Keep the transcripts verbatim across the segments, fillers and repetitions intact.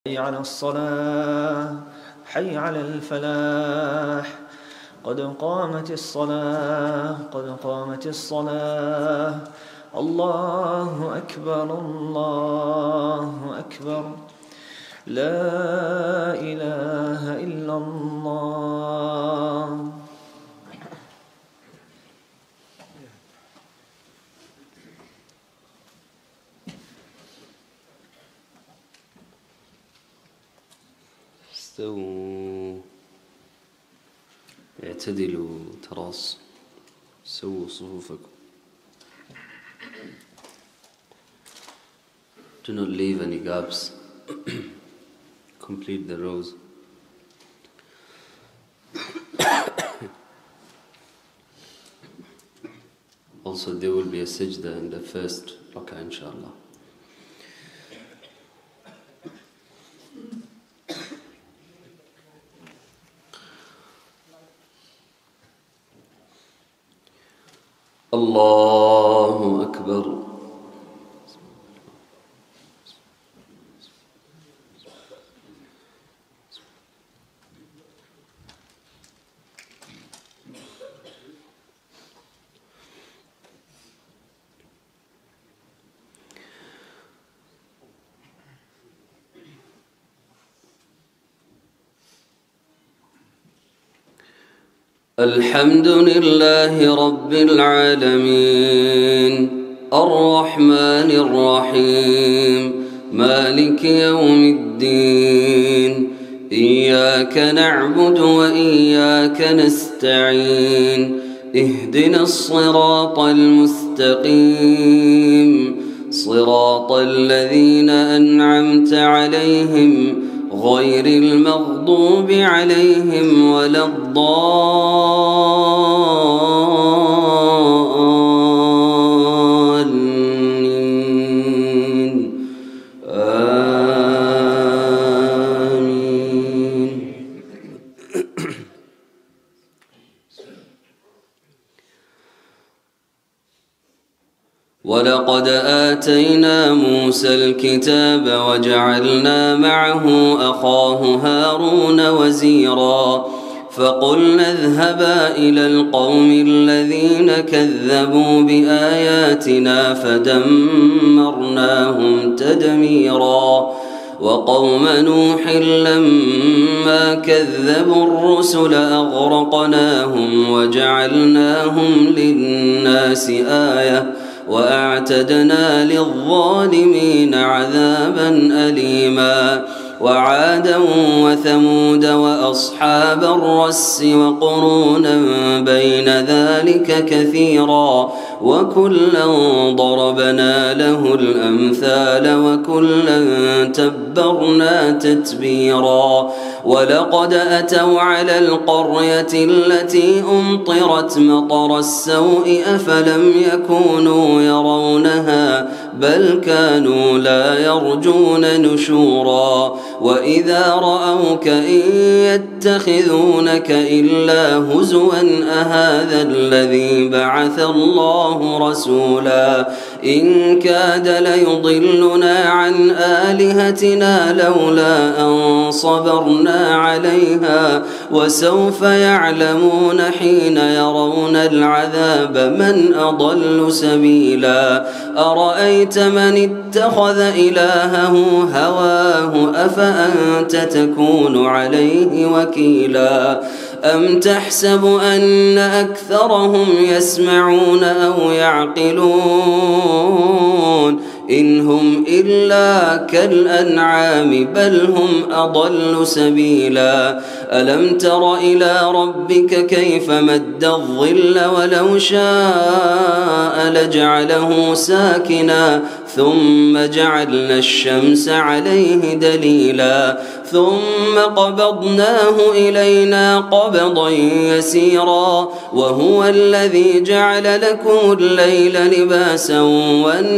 حي على الصلاة، حي على الفلاح، قد قامت الصلاة، قد قامت الصلاة. الله أكبر، الله أكبر، لا إله إلا الله. استووا، اعتدلوا، تراصوا، سووا صفوفكم. Do not leave any gaps. Complete the rows. Also, there will be a sajda in the first rak'ah, inshallah. الله أكبر. الحمد لله رب العالمين الرحمن الرحيم مالك يوم الدين إياك نعبد وإياك نستعين اهدنا الصراط المستقيم صراط الذين أنعمت عليهم غير المغضوب عليهم ولا الضالين آمين. ولقد آتينا موسى الكتاب وجعلنا معه أخاه هارون وزيرا فقلنا اذهبا إلى القوم الذين كذبوا بآياتنا فدمرناهم تدميرا وقوم نوح لما كذبوا الرسل أغرقناهم وجعلناهم للناس آية وأعتدنا للظالمين عذابا أليما وعادا وثمود وأصحاب الرس وقرونا بين ذلك كثيرا وكلا ضربنا له الأمثال وكلا تبرنا تتبيرا ولقد أتوا على القرية التي أمطرت مطر السوء أفلم يكونوا يرونها بل كانوا لا يرجون نشورا وإذا رأوك إن يتخذونك إلا هزوا أهذا الذي بعث الله رسولا إن كاد ليضلنا عن آلهتنا لولا أن صبرنا عليها وسوف يعلمون حين يرون العذاب من أضل سبيلا أرأيت من اتخذ إلهه هواه أفأنت تكون عليه وكيلا أم تحسب أن أكثرهم يسمعون أو يعقلون إن هم إلا كالأنعام بل هم أضل سبيلا ألم تر إلى ربك كيف مد الظل ولو شاء لجعله ساكنا ثم جعلنا الشمس عليه دليلا ثم قبضناه إلينا قبضا يسيرا وهو الذي جعل لكم الليل لباسا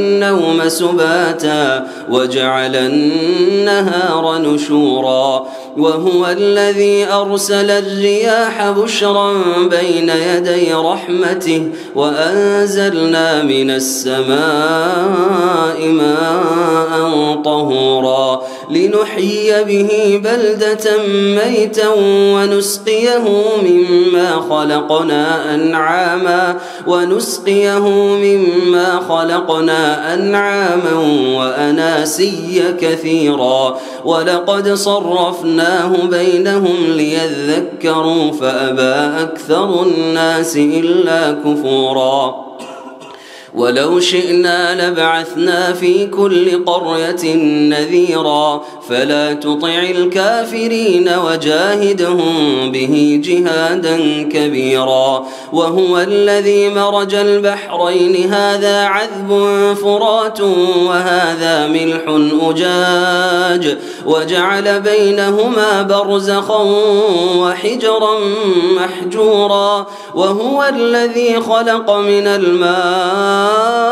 والنوم سباتا وجعل النهار نشورا وهو الذي أرسل الرياح بشرا بين يدي رحمته وأنزلنا من السماء ماء طهورا لنحيي به بلدة ميتا ونسقيه مما خلقنا أنعاما ونسقيه مما خلقنا أنعاما وأناسيا كثيرا ولقد صرفناه بينهم ليذكروا فأبى أكثر الناس إلا كفورا ولو شئنا لبعثنا في كل قرية نذيرا فلا تطع الكافرين وجاهدهم به جهادا كبيرا وهو الذي مرج البحرين هذا عذب فرات وهذا ملح أجاج وجعل بينهما برزخا وحجرا محجورا وهو الذي خلق من الماء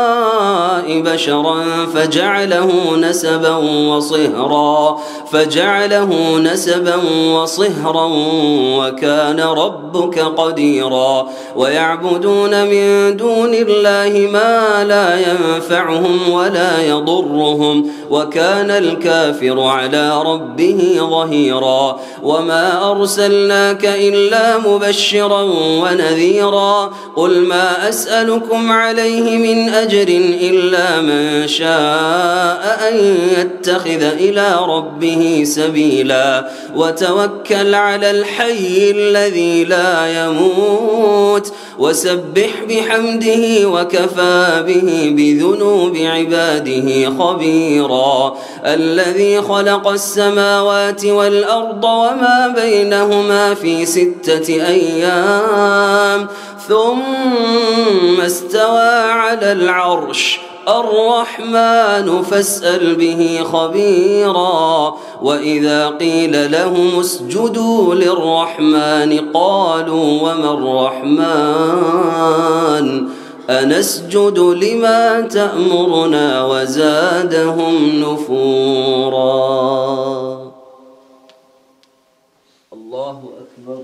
بشرا فجعله نسبا وصهرا فجعله نسبا وصهرا وكان ربك قديرا ويعبدون من دون الله ما لا ينفعهم ولا يضرهم وكان الكافر على ربه ظهيرا وما أرسلناك إلا مبشرا ونذيرا قل ما أسألكم عليه من أجر إلا من شاء أن يتخذ إلى ربه سبيلا وتوكل على الحي الذي لا يموت وسبح بحمده وكفى به بذنوب عباده خبيرا الذي خلق السماوات والأرض وما بينهما في ستة أيام ثم استوى على العرش الرحمن فاسأل به خبيرا وإذا قيل لهم اسجدوا للرحمن قالوا وما الرحمن أنسجد لما تأمرنا وزادهم نفورا. الله أكبر.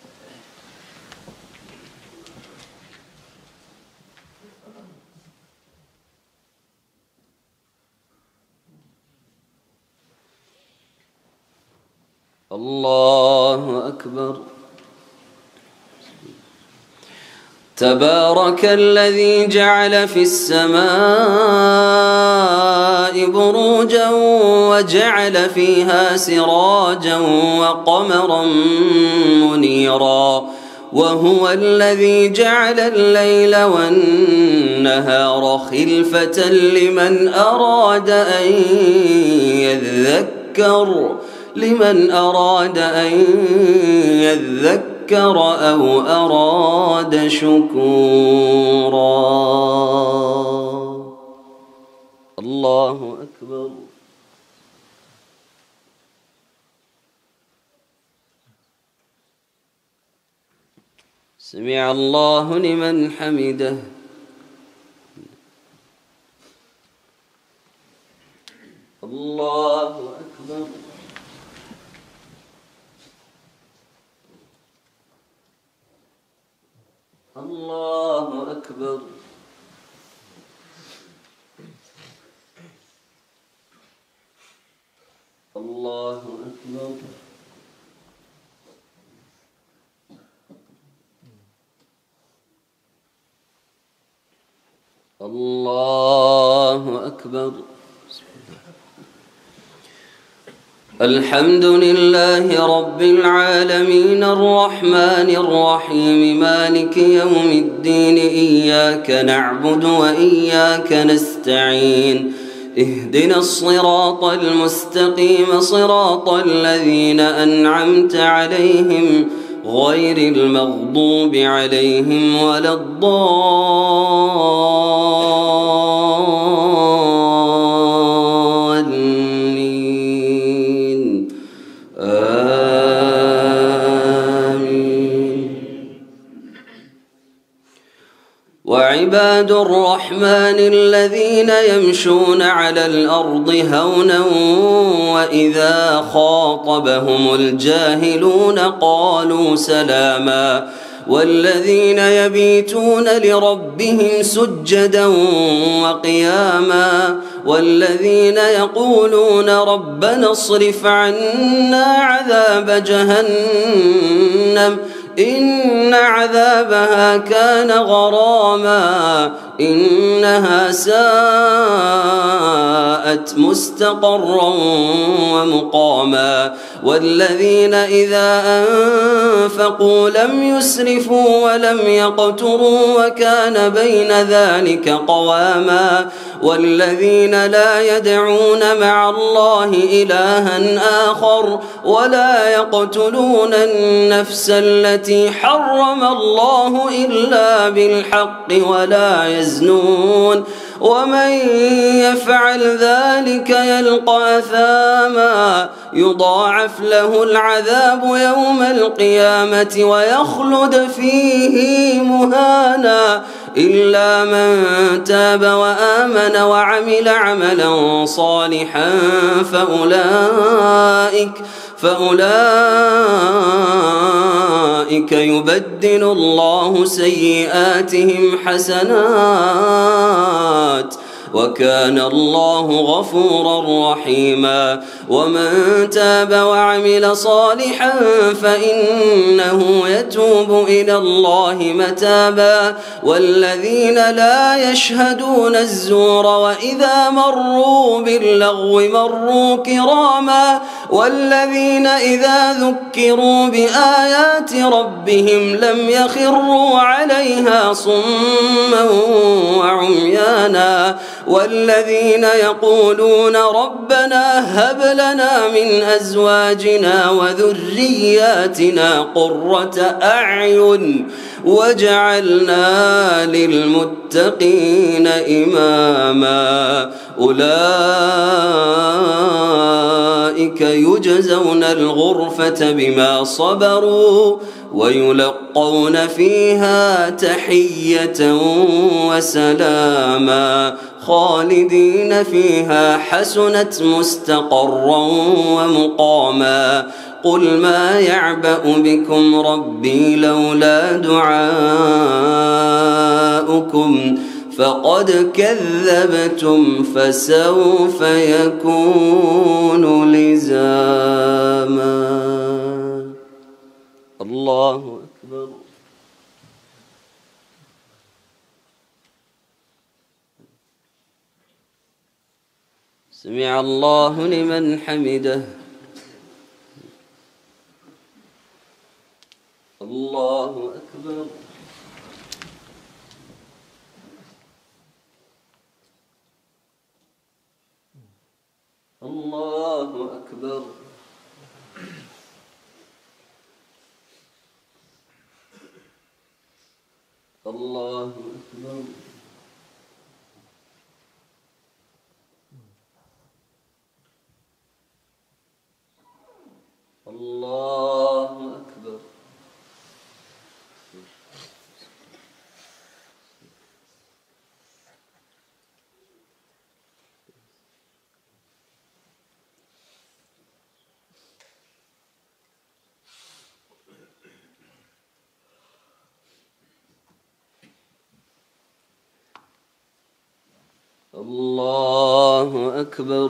الله أكبر. تبارك الذي جعل في السماء بروجا وجعل فيها سراجا وقمرا منيرا وهو الذي جعل الليل والنهار خلفة لمن أراد أن يذكر لمن أراد أن يذكر أو أراد شكورا. الله أكبر. سمع الله لمن حمده. الله أكبر. الله أكبر. الله أكبر. الله أكبر. الحمد لله رب العالمين الرحمن الرحيم مالك يوم الدين إياك نعبد وإياك نستعين اهدنا الصراط المستقيم صراط الذين أنعمت عليهم غير المغضوب عليهم ولا الضالين آمين. وعند وعباد الرحمن الذين يمشون على الأرض هونا وإذا خاطبهم الجاهلون قالوا سلاما والذين يبيتون لربهم سجدا وقياما والذين يقولون ربنا اصرف عنا عذاب جهنم إن عذابها كان غراما إنها ساءت مستقرا ومقاما والذين إذا أنفقوا لم يسرفوا ولم يقتروا وكان بين ذلك قواما والذين لا يدعون مع الله إلها آخر ولا يقتلون النفس التي حرم الله إلا بالحق ولا يزنون ومن يفعل ذلك يلقى أثاما يضاعف له العذاب يوم القيامة ويخلد فيه مهانا إلا من تاب وآمن وعمل عملا صالحا فأولئك فأولئك يبدل الله سيئاتهم حسنات وكان الله غفورا رحيما ومن تاب وعمل صالحا فإنه يتوب إلى الله متابا والذين لا يشهدون الزور وإذا مروا باللغو مروا كراما والذين إذا ذكروا بآيات ربهم لم يخروا عليها صما وعميانا والذين يقولون ربنا هب لنا من أزواجنا وذرياتنا قرة أعين وجعلنا للمتقين إماما أولئك يجزون الغرفة بما صبروا ويلقون فيها تحية وسلاما خالدين فيها حسنت مستقرا ومقاما قل ما يعبأ بكم ربي لولا دعاؤكم فقد كذبتم فسوف يكون لزاما. الله أكبر. سمع الله لمن حمده. الله أكبر. الله أكبر. الله أكبر. الله أكبر. الله أكبر.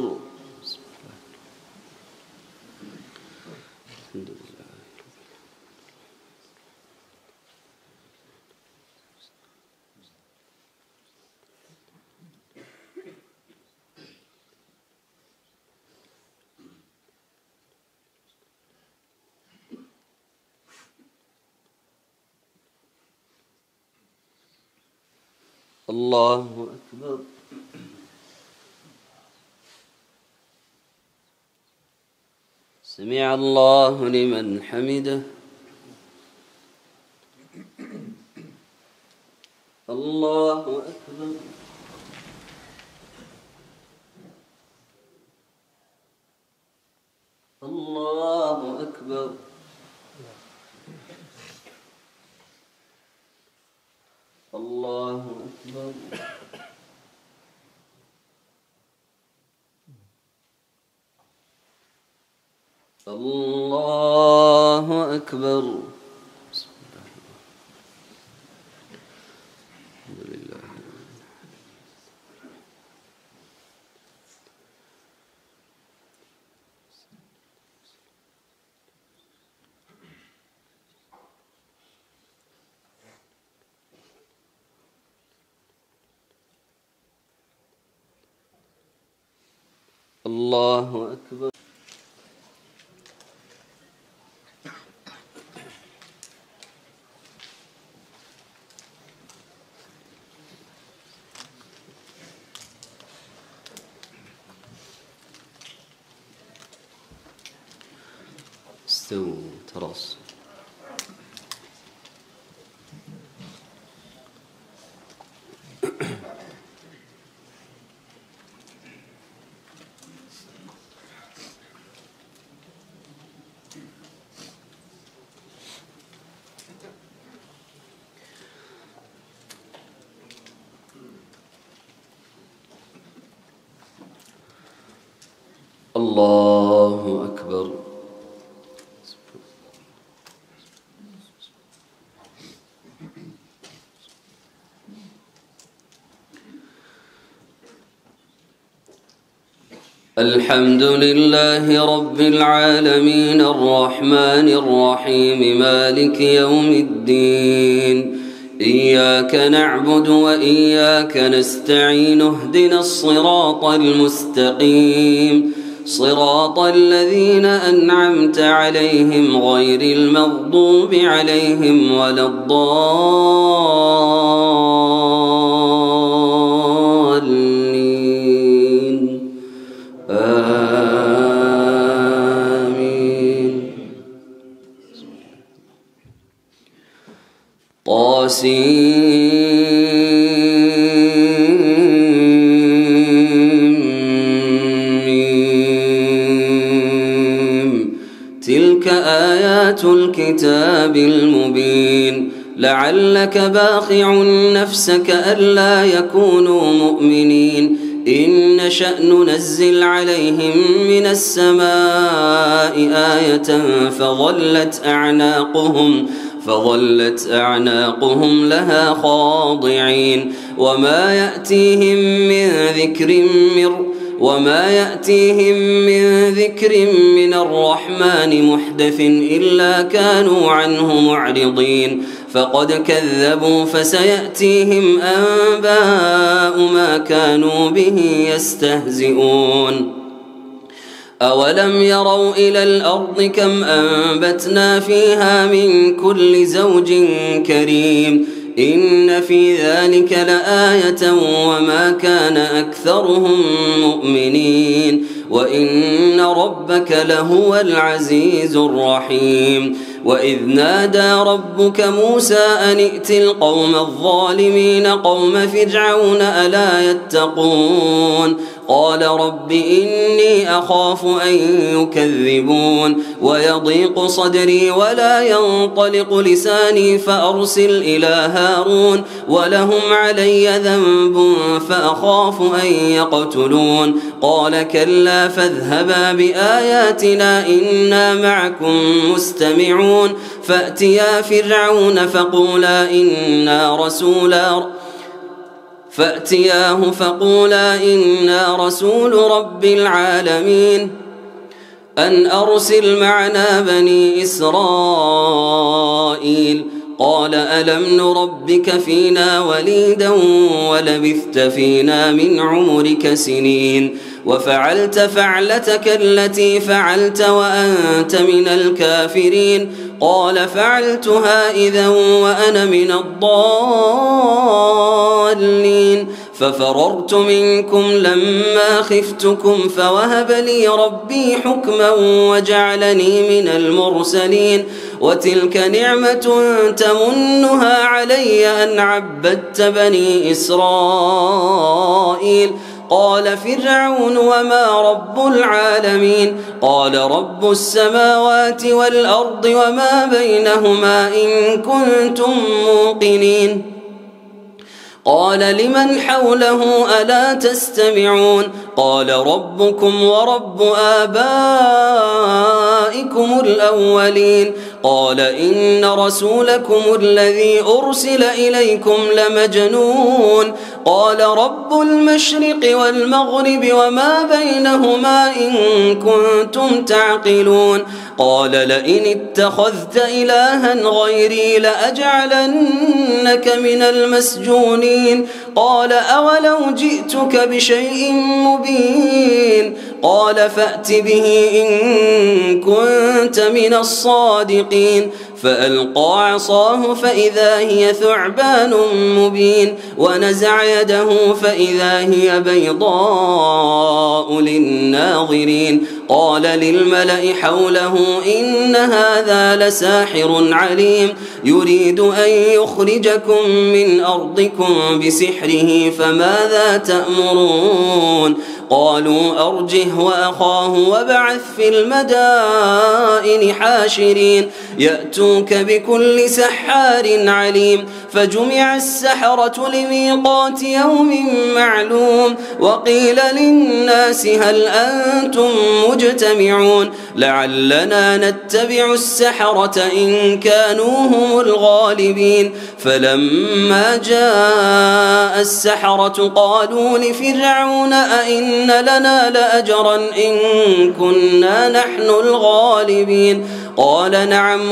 الله أكبر. سمع الله لمن حمده. الله أكبر. الله أكبر. الله أكبر. الله أكبر. الحمد لله. الله أكبر. استووا تراصوا. الله أكبر. الحمد لله رب العالمين الرحمن الرحيم مالك يوم الدين. إياك نعبد وإياك نستعين اهدنا الصراط المستقيم صراط الذين أنعمت عليهم غير المغضوب عليهم ولا الضالين. آمين. طاسين. تلك آيات الكتاب المبين. لعلك باخع نفسك ألا يكونوا مؤمنين. إن نشأ ننزل عليهم من السماء آية فظلت أعناقهم فظلت أعناقهم لها خاضعين. وما يأتيهم من ذكر من وما يأتيهم من ذكر من الرحمن محدث إلا كانوا عنه معرضين. فقد كذبوا فسيأتيهم أنباء ما كانوا به يستهزئون. أولم يروا إلى الأرض كم أنبتنا فيها من كل زوج كريم. إن في ذلك لآية وما كان أكثرهم مؤمنين وإن ربك لهو العزيز الرحيم. وإذ نادى ربك موسى أن ائت القوم الظالمين قوم فرعون ألا يتقون. قال رب إني أخاف أن يكذبون ويضيق صدري ولا ينطلق لساني فأرسل إلى هارون ولهم علي ذنب فأخاف أن يقتلون. قال كلا فاذهبا بآياتنا إنا معكم مستمعون. فأتيا فرعون فقولا إنا رسولا فأتياه فقولا إنا رسول رب العالمين أن أرسل معنا بني إسرائيل. قال ألم نربك فينا وليدا ولبثت فينا من عمرك سنين وفعلت فعلتك التي فعلت وأنت من الكافرين. قال فعلتها إذا وأنا من الضالين ففررت منكم لما خفتكم فوهب لي ربي حكما وجعلني من المرسلين. وتلك نعمة تمنها علي أن عبدت بني إسرائيل. قال فرعون وما رب العالمين. قال رب السماوات والأرض وما بينهما إن كنتم موقنين. قال لمن حوله ألا تستمعون قال ربكم ورب آبائكم الأولين قال إن رسولكم الذي أرسل إليكم لمجنون قال رب المشرق والمغرب وما بينهما إن كنتم تعقلون قال لئن اتخذت إلها غيري لأجعلنك من المسجونين قال أولو جئتك بشيء مبين قال فأت به إن كنت من الصادقين فألقى عصاه فإذا هي ثعبان مبين ونزع يده فإذا هي بيضاء للناظرين قال للملأ حوله إن هذا لساحر عليم يريد أن يخرجكم من أرضكم بسحره فماذا تأمرون قالوا أرجه وأخاه وابعث في المدائن حاشرين يأتوك بكل سحار عليم فجمع السحرة لميقات يوم معلوم وقيل للناس هل أنتم مجتمعون لعلنا نتبع السحرة إن كانوا هم الغالبين فلما جاء السحرة قالوا لفرعون أئن لنا لأجرا إن كنا نحن الغالبين قال نعم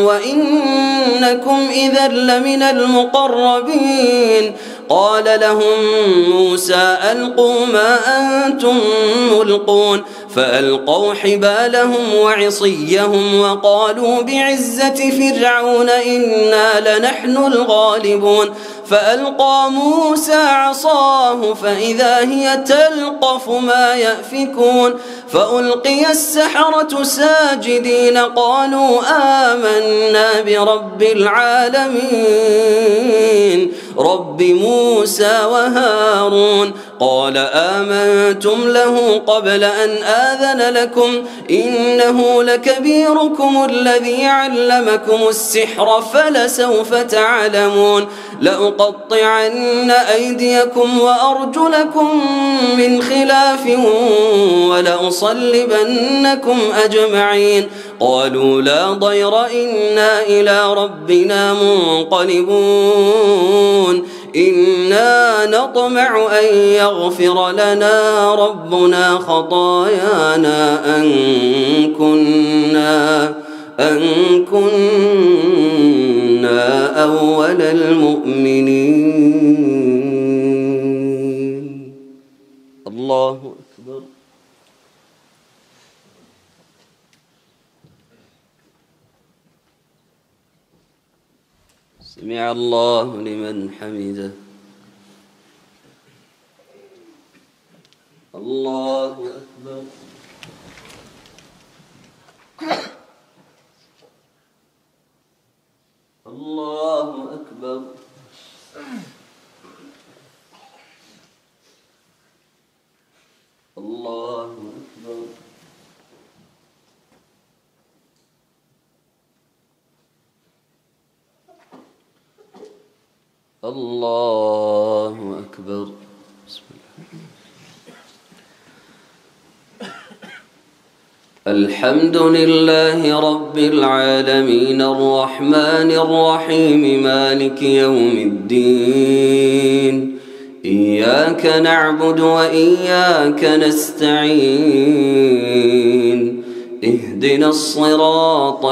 وإنكم إذا لمن المقربين قال لهم موسى ألقوا ما أنتم ملقون فألقوا حبالهم وعصيهم وقالوا بعزة فرعون إنا لنحن الغالبون فألقى موسى عصاه فإذا هي تلقف ما يأفكون فألقي السحرة ساجدين قالوا آمنا برب العالمين رب موسى وهارون قال آمنتم له قبل أن آذن لكم إنه لكبيركم الذي علمكم السحر فلسوف تعلمون لأقطعن أيديكم وأرجلكم من خلاف ولأصلبنكم أجمعين قالوا لا ضير إنا إلى ربنا منقلبون إنا نطمع أن يغفر لنا ربنا خطايانا أن كنا أن كنا أول المؤمنين الله أكبر سمع الله لمن حمده الله أكبر الله أكبر الله أكبر الله أكبر بسم الله الحمد لله رب العالمين الرحمن الرحيم مالك يوم الدين إياك نعبد وإياك نستعين اهدنا الصراط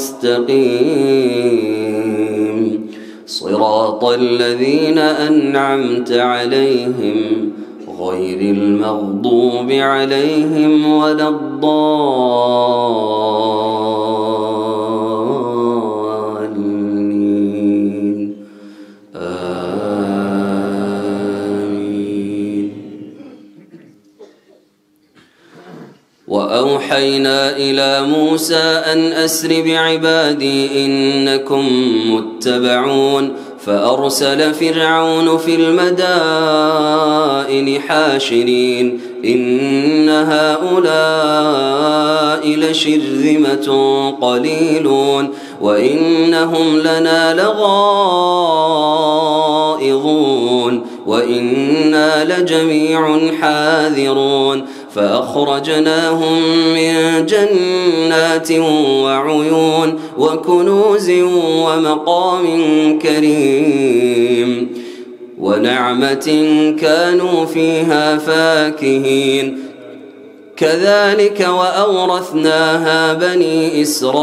المستقيم صراط الذين أنعمت عليهم غير المغضوب عليهم ولا الضالين آمين. وأوحينا إلى موسى أن أسر بعبادي إنكم متبعون فأرسل فرعون في المدائن حاشرين إن هؤلاء لشرذمة قليلون وإنهم لنا لغائظون وإنا لجميع حاذرون فأخرجناهم من جنات وعيون وكنوز ومقام كريم ونعمة كانوا فيها فاكهين كذلك وأورثناها بني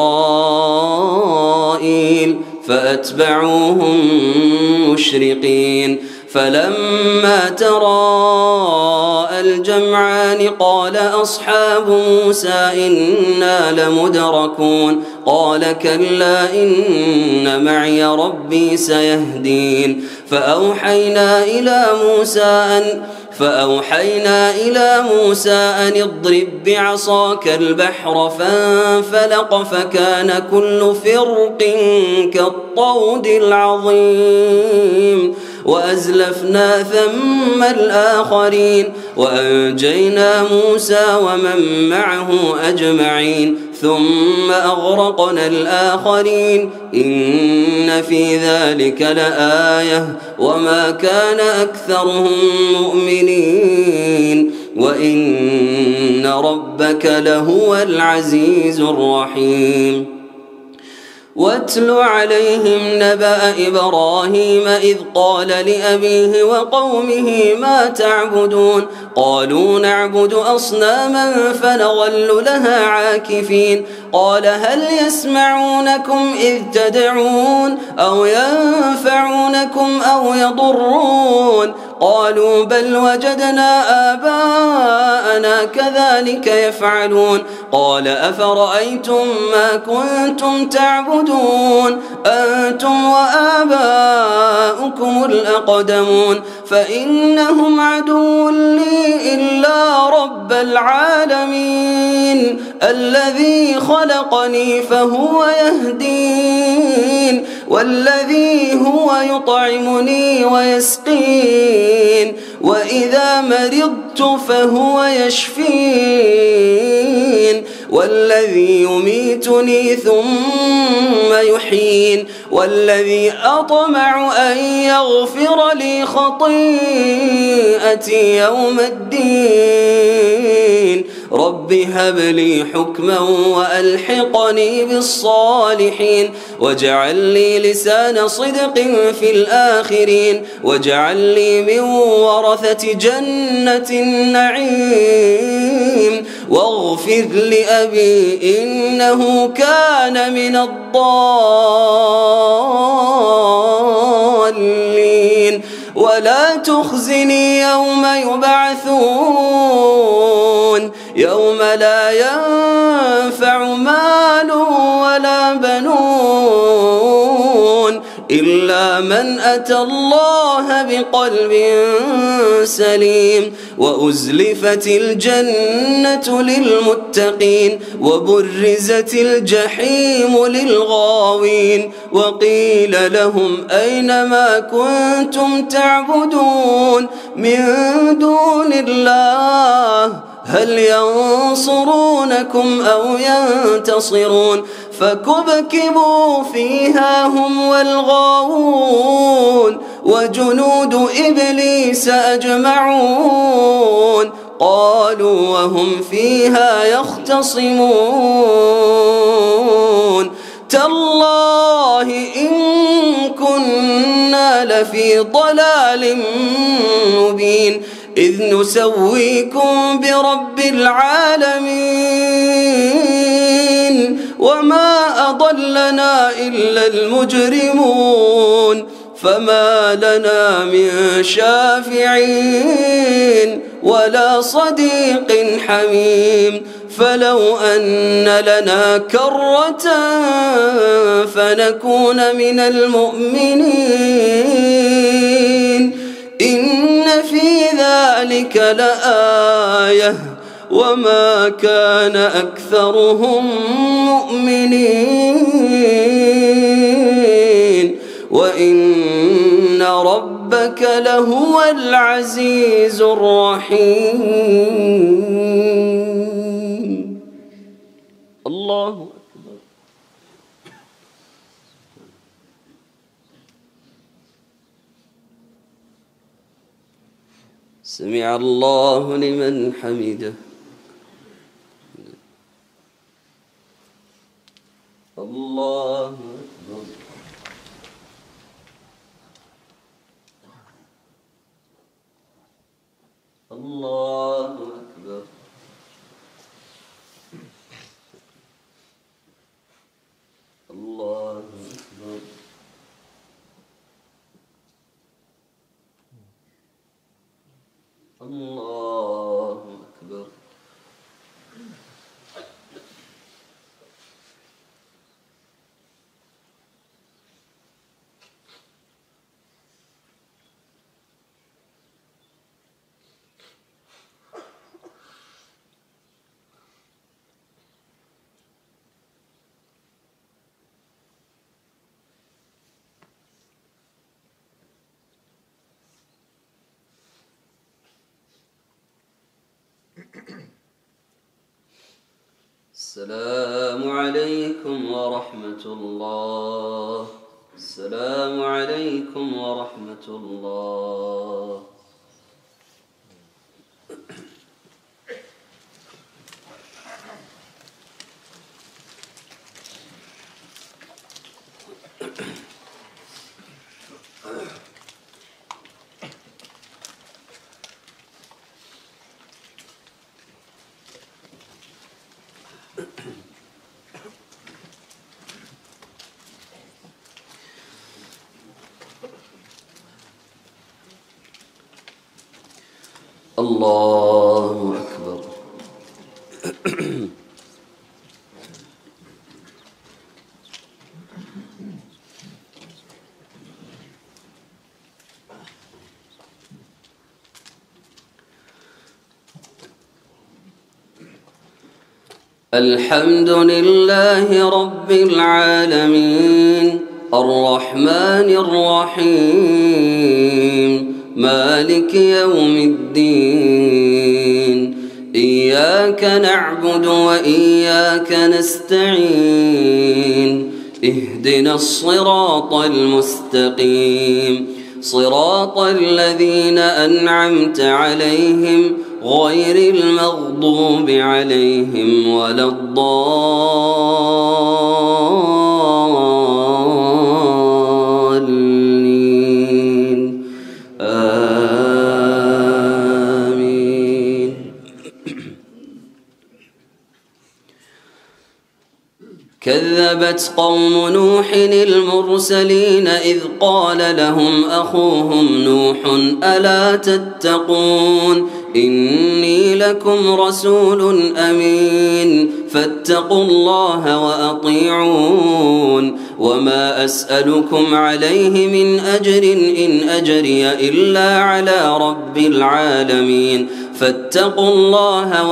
إسرائيل فأتبعوهم مشرقين فلما تراءى الجمعان قال أصحاب موسى إنا لمدركون قال كلا إن معي ربي سيهدين فأوحينا إلى موسى أن فأوحينا إلى موسى أن اضرب بعصاك البحر فانفلق فكان كل فرق كالطود العظيم وأزلفنا ثم الآخرين وأنجينا موسى ومن معه أجمعين ثم أغرقنا الآخرين إن في ذلك لآية وما كان أكثرهم مؤمنين وإن ربك لهو العزيز الرحيم واتل عليهم نبأ إبراهيم إذ قال لأبيه وقومه ما تعبدون قالوا نعبد أصناما فنظل لها عاكفين قال هل يسمعونكم إذ تدعون أو ينفعونكم أو يضرون قالوا بل وجدنا آباءنا كذلك يفعلون قال أفرأيتم ما كنتم تعبدون أنتم وآباؤكم الأقدمون فإنهم عدو لي إلا رب العالمين الذي خلقني فهو يهدين والذي هو يطعمني ويسقين وإذا مرضت فهو يشفين والذي يميتني ثم يحيين والذي أطمع أن يغفر لي خطيئتي يوم الدين رب هب لي حكما وألحقني بالصالحين واجعل لي لسان صدق في الآخرين واجعل لي من ورثة جنة النعيم واغفر لأبي إنه كان من الضالين ولا تخزني يوم يبعثون يوم لا ينفع مال ولا بنون إلا من أتى الله بقلب سليم وأزلفت الجنة للمتقين وبرزت الجحيم للغاوين وقيل لهم أين ما كنتم تعبدون من دون الله هل ينصرونكم أو ينتصرون فكبكبوا فيها هم والغاوون وجنود إبليس أجمعون قالوا وهم فيها يختصمون تالله إن كنا لفي ضلال مبين إذ نسويكم برب العالمين وما أضلنا إلا المجرمون فما لنا من شافعين ولا صديق حميم فلو أن لنا كرة فنكون من المؤمنين إن في ذلك لآية وما كان أكثرهم مؤمنين وإن ربك لهو العزيز الرحيم. الله أكبر. سمع الله لمن حمده. الله أكبر. الله أكبر. الله أكبر. الله أكبر. السلام عليكم ورحمة الله. السلام عليكم ورحمة الله. الله أكبر. الحمد لله رب العالمين الرحمن الرحيم مالك يوم الدين. إياك نعبد وإياك نستعين. اهدنا الصراط المستقيم صراط الذين أنعمت عليهم غير المغضوب عليهم ولا الضالين. آمين. كذبت قوم نوح المرسلين إذ قال لهم أخوهم نوح ألا تتقون إني لكم رسول أمين فاتقوا الله وأطيعون وما أسألكم عليه من أجر إن أجري إلا على رب العالمين فاتقوا الله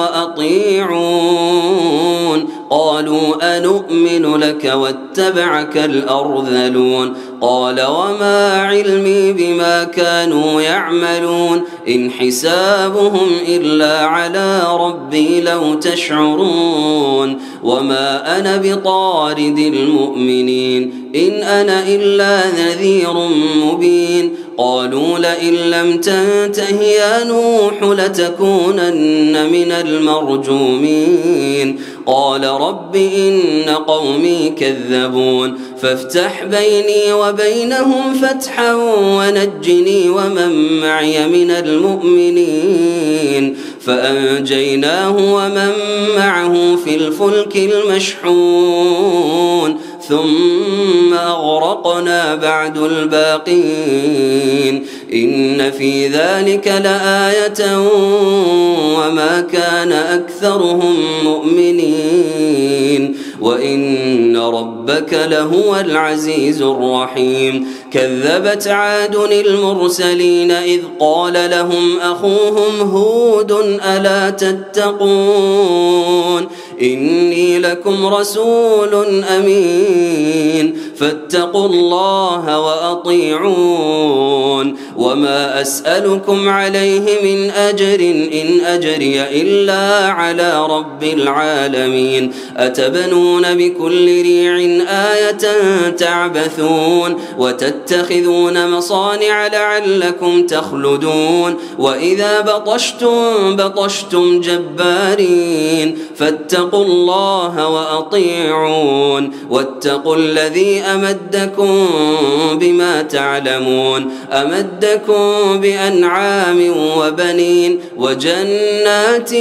وأطيعون. قالوا أنؤمن لك واتبعك الأرذلون قال وما علمي بما كانوا يعملون إن حسابهم إلا على ربي لو تشعرون وما أنا بطارد المؤمنين إن أنا إلا نذير مبين. قالوا لئن لم تنته يا نوح لتكونن من المرجومين قال رب إن قومي كذبون فافتح بيني وبينهم فتحا ونجني ومن معي من المؤمنين فأنجيناه ومن معه في الفلك المشحون ثم أغرقنا بعد الباقين إن في ذلك لآية وما كان أكثرهم مؤمنين وإن ربك لهو العزيز الرحيم. كذبت عاد المرسلين إذ قال لهم أخوهم هود ألا تتقون إني لكم رسول أمين فاتقوا الله وأطيعون وما أسألكم عليه من أجر إن أجري إلا على رب العالمين أتبنون بكل ريع آية تعبثون وتتخذون مصانع لعلكم تخلدون وإذا بطشتم بطشتم جبارين فاتقوا الله وأطيعون واتقوا الذي أمدكم بما تعلمون أمدكم بأنعام وبنين وجنات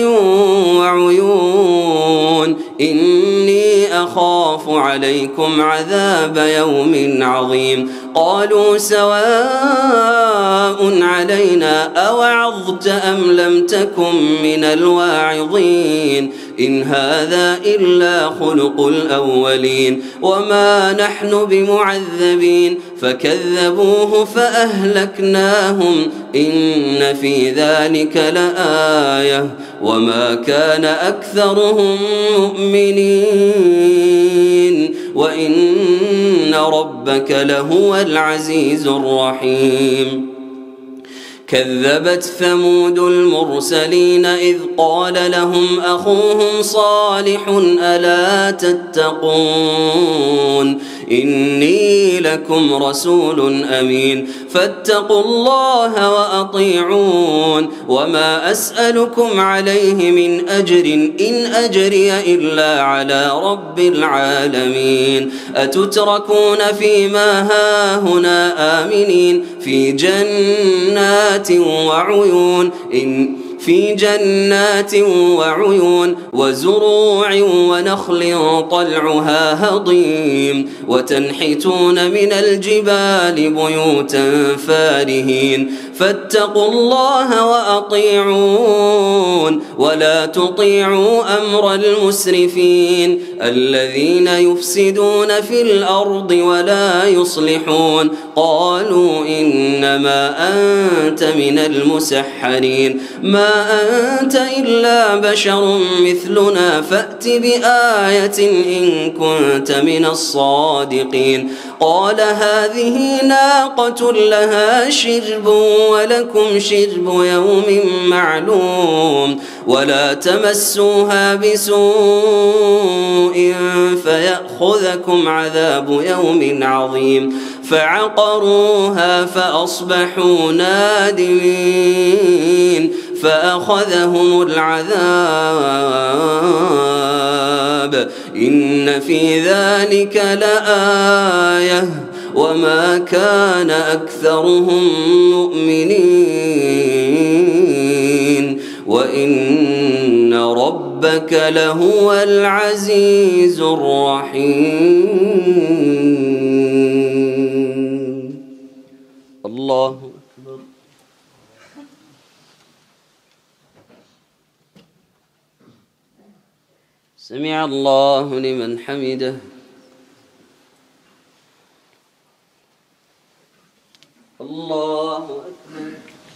وعيون إني أخاف عليكم عذاب يوم عظيم قالوا سواء علينا أوعظت أم لم تكن من الواعظين إن هذا إلا خلق الأولين وما نحن بمعذبين فكذبوه فأهلكناهم إن في ذلك لآية وما كان أكثرهم مؤمنين وإن ربك لهو العزيز الرحيم كذبت ثمود المرسلين إذ قال لهم أخوهم صالح ألا تتقون إني لكم رسول أمين فاتقوا الله وأطيعون وما أسألكم عليه من أجر إن أجري إلا على رب العالمين أتتركون فيما هاهنا آمنين في جنات وعيون إن في جنات وعيون وزروع ونخل طلعها هضيم وتنحتون من الجبال بيوتا فارهين فاتقوا الله وأطيعون ولا تطيعوا أمر المسرفين الذين يفسدون في الأرض ولا يصلحون قالوا إنما أنت من المسحرين ما أنت إلا بشر مثلنا فأت بآية إن كنت من الصادقين قال هذه ناقة لها شرب ولكم شرب يوم معلوم ولا تمسوها بسوء فيأخذكم عذاب يوم عظيم فعقروها فأصبحوا نادمين فأخذهم العذاب إن في ذلك لآية وما كان أكثرهم مؤمنين وإن ربك لهو العزيز الرحيم الله أكبر سمع الله لمن حمده الله أكبر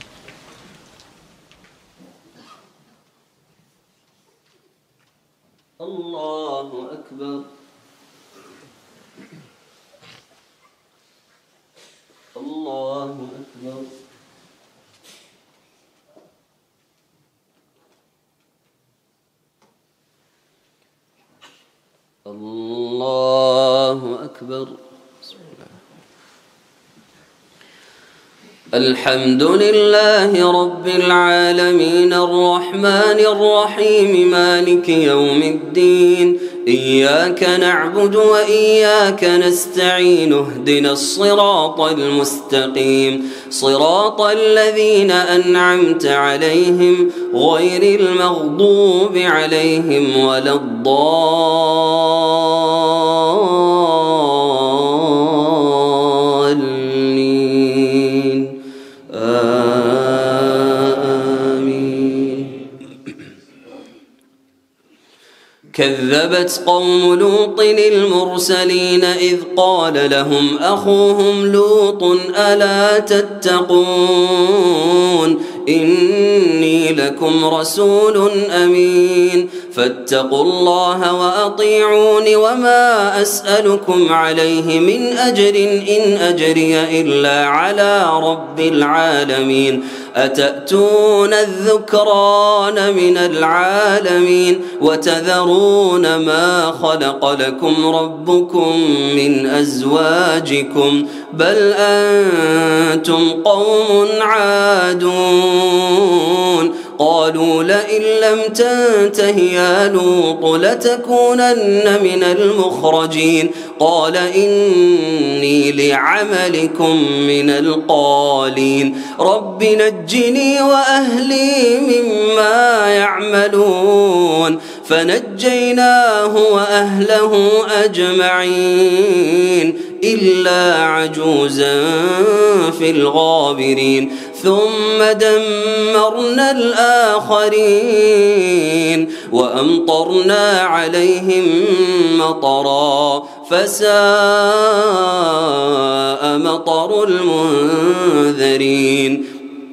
الله أكبر الله أكبر الله أكبر الحمد لله رب العالمين الرحمن الرحيم مالك يوم الدين إياك نعبد وإياك نستعين اهدنا الصراط المستقيم صراط الذين أنعمت عليهم غير المغضوب عليهم ولا الضالين آمين كذبت قوم لوط المرسلين إذ قال لهم أخوهم لوط ألا تتقون إني لكم رسول أمين فاتقوا الله وأطيعون وما أسألكم عليه من أجر إن أجري إلا على رب العالمين أتأتون الذكران من العالمين وتذرون ما خلق لكم ربكم من أزواجكم بل أنتم قوم عادون قالوا لئن لم تنته يا لوط لتكونن من المخرجين قال إني لعملكم من القالين رب نجني وأهلي مما يعملون فنجيناه وأهله أجمعين إلا عجوزا في الغابرين ثم دمرنا الآخرين وأمطرنا عليهم مطرا فساء مطر المنذرين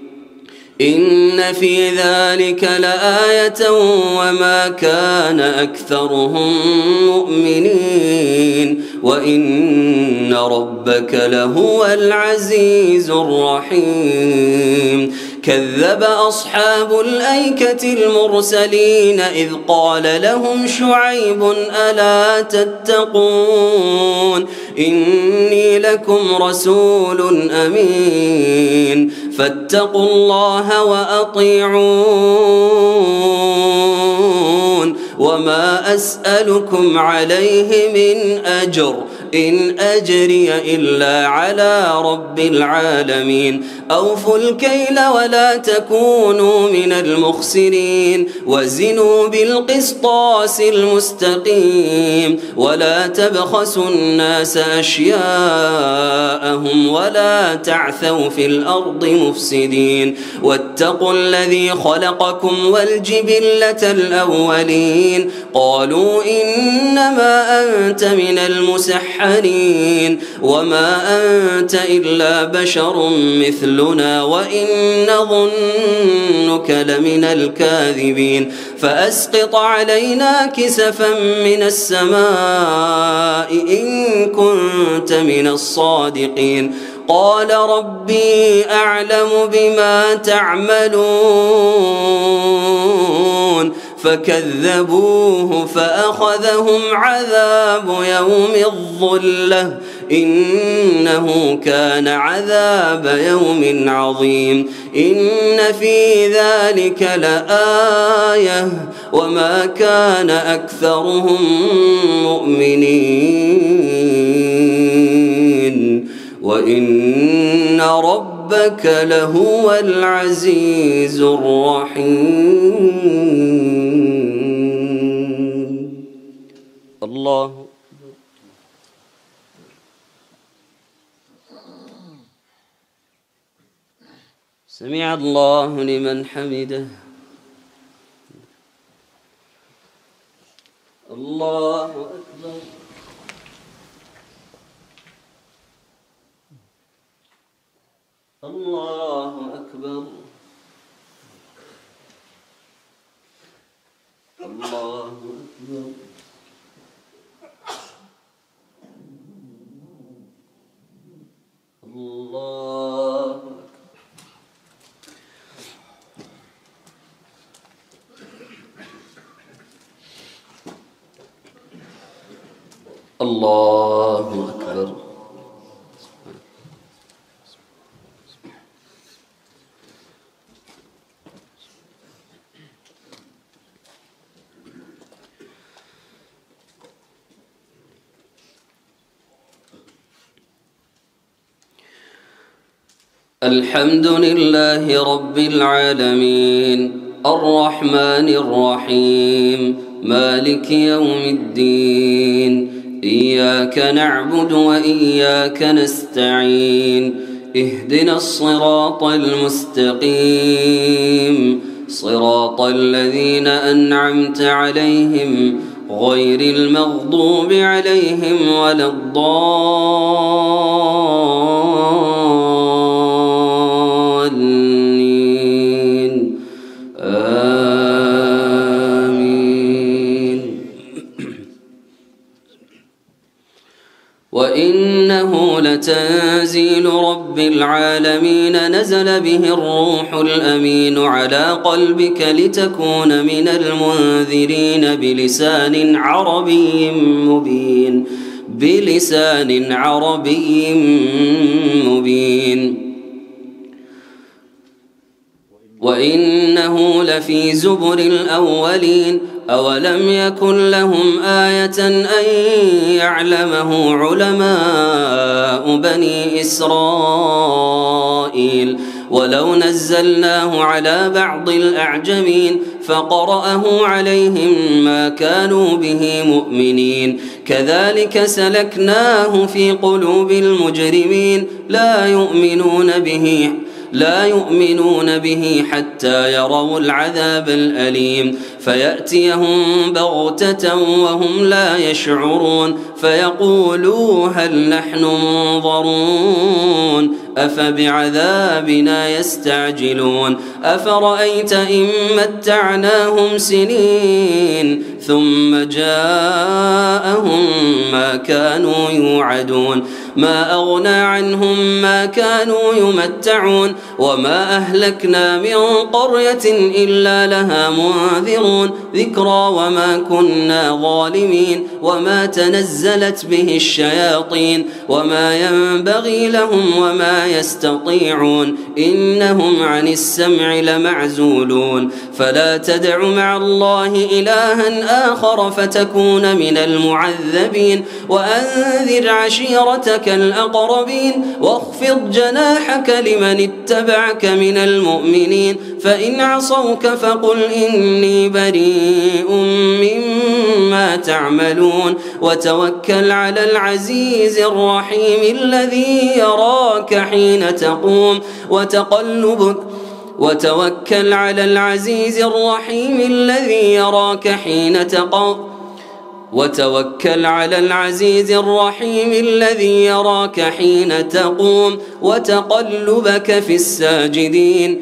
إن في ذلك لآية وما كان أكثرهم مؤمنين وإن ربك لهو العزيز الرحيم كذب أصحاب الأيكة المرسلين إذ قال لهم شعيب ألا تتقون إني لكم رسول أمين فاتقوا الله وأطيعون وما أسألكم عليه من أجر إن أجري إلا على رب العالمين أوفوا الكيل ولا تكونوا من المخسرين وزنوا بالقسطاس المستقيم ولا تبخسوا الناس أشياءهم ولا تعثوا في الأرض مفسدين واتقوا الذي خلقكم والجبلة الأولين قالوا إنما أنت من المسحرين وما أنت إلا بشر مثلنا وإن نظنك لمن الكاذبين فأسقط علينا كسفا من السماء إن كنت من الصادقين قال ربي أعلم بما تعملون فكذبوه فأخذهم عذاب يوم الظلة إنه كان عذاب يوم عظيم إن في ذلك لآية وما كان أكثرهم مؤمنين وإن ربك لهو العزيز الرحيم الله سمع الله لمن حمده الله أكبر الله أكبر الله أكبر الله الله أكبر الحمد لله رب العالمين الرحمن الرحيم مالك يوم الدين إياك نعبد وإياك نستعين اهدنا الصراط المستقيم صراط الذين أنعمت عليهم غير المغضوب عليهم ولا الضالين آمين وإنه لتنزيل رب العالمين نزل به الروح الأمين على قلبك لتكون من المنذرين بلسان عربي مبين بلسان عربي مبين وإنه لفي زبر الأولين أولم يكن لهم آية أن يعلمه علماء بني إسرائيل ولو نزلناه على بعض الأعجمين فقرأه عليهم ما كانوا به مؤمنين كذلك سلكناه في قلوب المجرمين لا يؤمنون به لا يؤمنون به حتى يروا العذاب الأليم فيأتيهم بغتة وهم لا يشعرون فيقولوا هل نحن منظرون أفبعذابنا يستعجلون أفرأيت إن متعناهم سنين ثم جاءهم ما كانوا يوعدون ما أغنى عنهم ما كانوا يمتعون وما أهلكنا من قرية إلا لها منذرون ذكرى وما كنا ظالمين وما تنزلت به الشياطين وما ينبغي لهم وما يستطيعون إنهم عن السمع لمعزولون فلا تدع مع الله إلها آخر فتكون من المعذبين وأنذر عشيرتك الأقربين واخفض جناحك لمن اتبعك من المؤمنين فإن عصوك فقل إني بريء مما تعملون وتوكل على العزيز الرحيم الذي يراك حين تقوم وتقلبك وتوكل على العزيز الرحيم الذي يراك حين تقوم وتوكل على العزيز الرحيم الذي يراك حين تقوم وتقلبك في الساجدين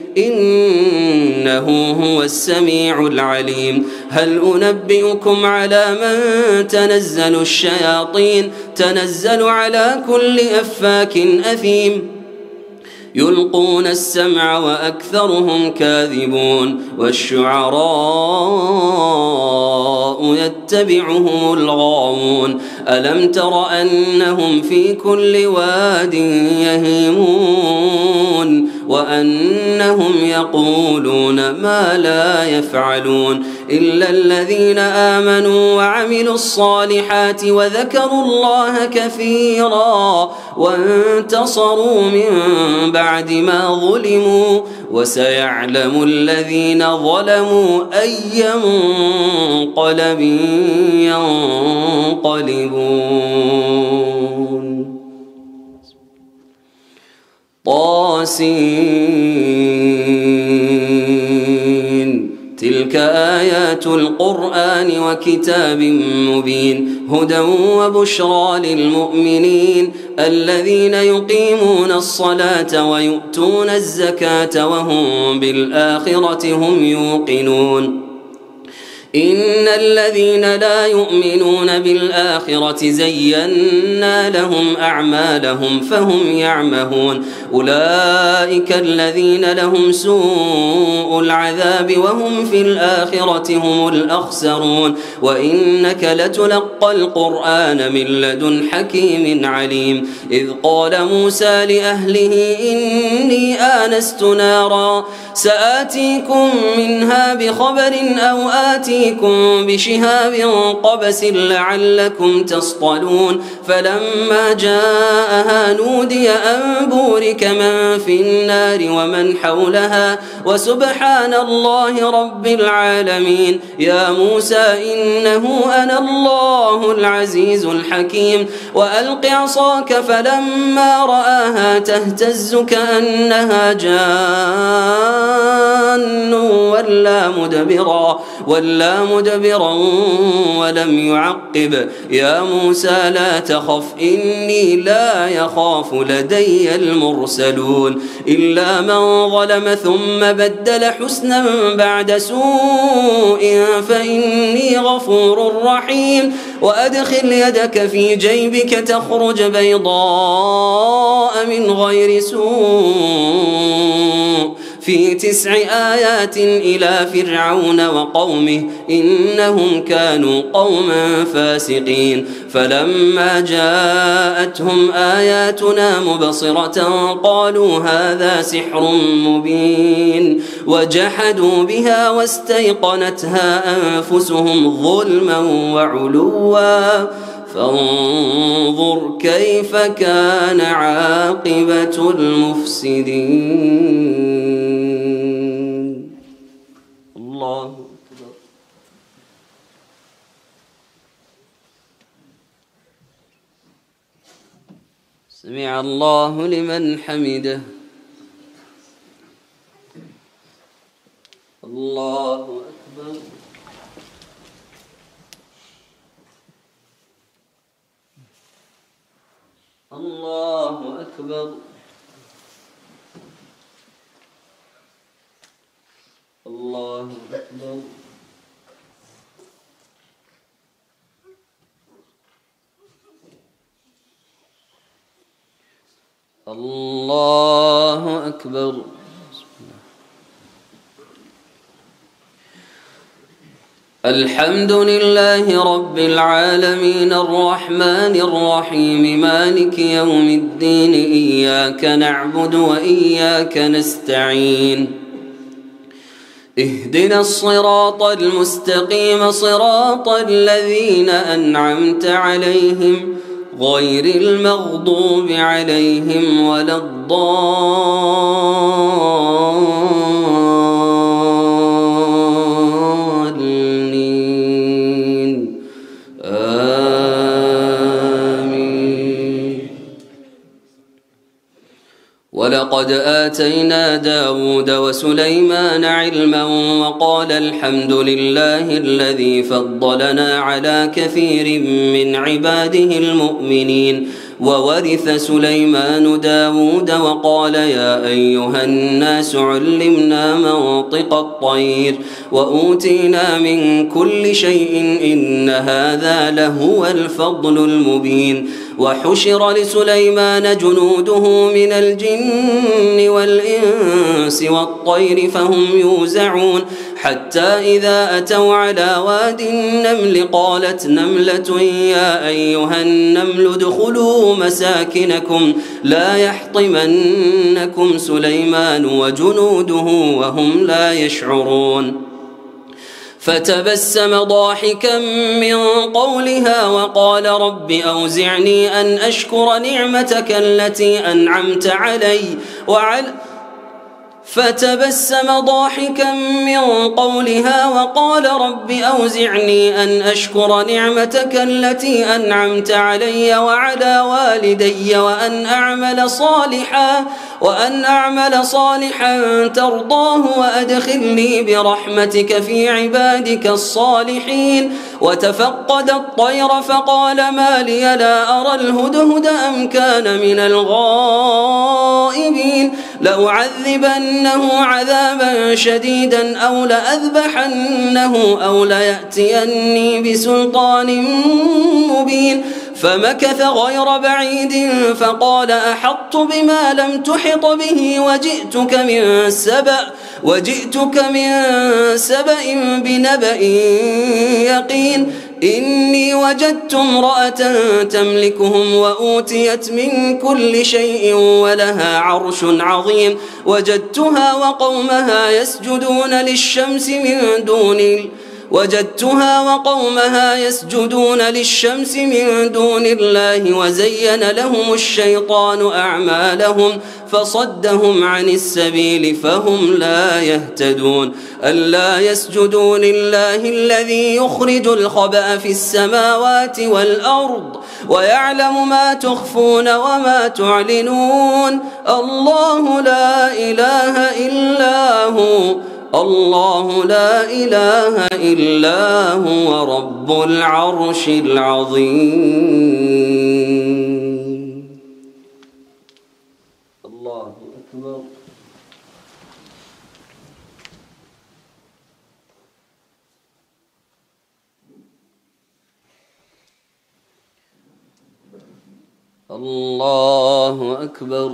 إنه هو السميع العليم هل أنبئكم على من تنزل الشياطين تنزل على كل أفاك أثيم يلقون السمع وأكثرهم كاذبون والشعراء يتبعهم الغاوون ألم تر أنهم في كل واد يهيمون وأنهم يقولون ما لا يفعلون إلا الذين آمنوا وعملوا الصالحات وذكروا الله كثيرا وانتصروا من بعد ما ظلموا وسيعلم الذين ظلموا أي منقلب ينقلبون طاسين تلك آيات القرآن وكتاب مبين هدى وبشرى للمؤمنين الذين يقيمون الصلاة ويؤتون الزكاة وهم بالآخرة هم يوقنون إن الذين لا يؤمنون بالآخرة زينا لهم أعمالهم فهم يعمهون أولئك الذين لهم سوء العذاب وهم في الآخرة هم الأخسرون وإنك لتلقى القرآن من لدن حكيم عليم إذ قال موسى لأهله إني آنست نارا سآتيكم منها بخبر أو آتيكم بشهاب قبس لعلكم تصطلون فلما جاءها نودي أن بورك من في النار ومن حولها وسبحان الله رب العالمين يا موسى إنه أنا الله العزيز الحكيم وألق عصاك فلما رآها تهتز كأنها جان ولا مدبرا ولى مدبرا ولم يعقب. يا موسى لا تخف إني لا يخاف لدي المرسلون إلا من ظلم ثم بدل حسنا بعد سوء فإني غفور رحيم. وأدخل يدك في جيبك تخرج بيضاء من غير سوء في تسع آيات إلى فرعون وقومه إنهم كانوا قوما فاسقين. فلما جاءتهم آياتنا مبصرة قالوا هذا سحر مبين وجحدوا بها واستيقنتها أنفسهم ظلما وعلوا فانظر كيف كان عاقبة المفسدين. الله أكبر. سمع الله لمن حمده. الله أكبر. الله أكبر. الله أكبر. الله أكبر. الحمد لله رب العالمين الرحمن الرحيم مالك يوم الدين إياك نعبد وإياك نستعين اهدنا الصراط المستقيم صراط الذين أنعمت عليهم غير المغضوب عليهم ولا الضالين آمين. ولقد آتينا داود وسليمان علما وقال الحمد لله الذي فضلنا على كثير من عباده المؤمنين. وورث سليمان داود وقال يا أيها الناس علمنا منطق الطير وأوتينا من كل شيء إن هذا لهو الفضل المبين. وحشر لسليمان جنوده من الجن والإنس والطير فهم يوزعون حتى إذا أتوا على واد النمل قالت نملة يا أيها النمل ادخلوا مساكنكم لا يحطمنكم سليمان وجنوده وهم لا يشعرون. فتبسم ضاحكا من قولها وقال رب أوزعني أن أشكر نعمتك التي أنعمت علي وعلى فتبسم ضاحكا من قولها وقال رب أوزعني أن أشكر نعمتك التي أنعمت علي وعلى والدي وأن أعمل صالحا وأن أعمل صالحا ترضاه وأدخلني برحمتك في عبادك الصالحين. وتفقد الطير فقال ما لي لا أرى الهدهد أم كان من الغائبين لأعذبنه عذابا شديدا أو لأذبحنه أو ليأتيني بسلطان مبين. فمكث غير بعيد فقال أحطت بما لم تحط به وجئتك من سبأ وجئتك من سبأ بنبأ يقين. إني وجدت امرأة تملكهم وأوتيت من كل شيء ولها عرش عظيم. وجدتها وقومها يسجدون للشمس من دون وجدتها وقومها يسجدون للشمس من دون الله وزين لهم الشيطان أعمالهم فصدهم عن السبيل فهم لا يهتدون. ألا يسجدوا لله الذي يخرج الخبأ في السماوات والأرض ويعلم ما تخفون وما تعلنون. الله لا إله إلا هو الله لا إله إلا هو رب العرش العظيم. الله أكبر. الله أكبر.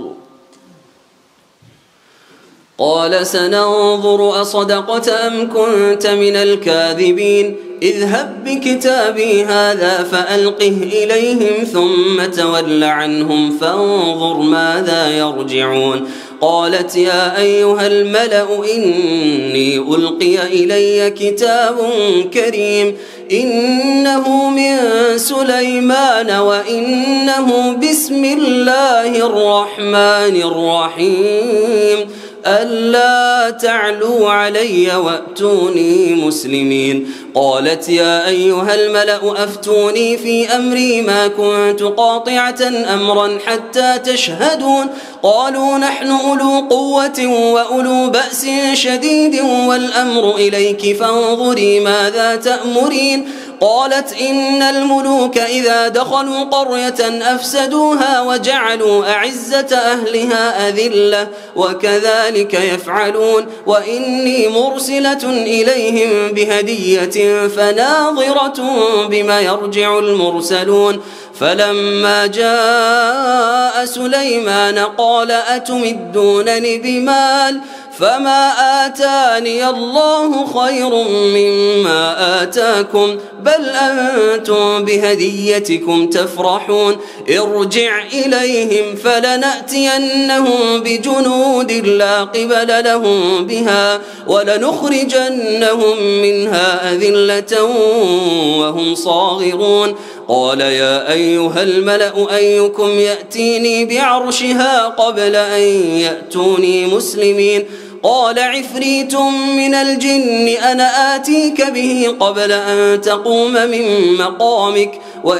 قال سننظر أصدقت أم كنت من الكاذبين اذهب بكتابي هذا فألقه إليهم ثم تول عنهم فانظر ماذا يرجعون. قالت يا أيها الملأ إني ألقي إلي كتاب كريم إنه من سليمان وإنه بسم الله الرحمن الرحيم ألا تعلوا علي وأتوني مسلمين. قالت يا أيها الملأ أفتوني في أمري ما كنت قاطعة أمرا حتى تشهدون. قالوا نحن أولو قوة وأولو بأس شديد والأمر إليك فانظري ماذا تأمرين. قالت إن الملوك إذا دخلوا قرية أفسدوها وجعلوا أعزة أهلها أذلة وكذلك يفعلون وإني مرسلة إليهم بهدية فناظرة بما يرجع المرسلون. فلما جاء سليمان قال أتمدونني بمال فما آتاني الله خير مما آتاكم بل أنتم بهديتكم تفرحون. ارجع إليهم فلنأتينهم بجنود لا قبل لهم بها ولنخرجنهم منها أذلة وهم صاغرون. قال يا أيها الملأ أيكم يأتيني بعرشها قبل أن يأتوني مسلمين. قال عفريت من الجن أنا آتيك به قبل أن تقوم من مقامك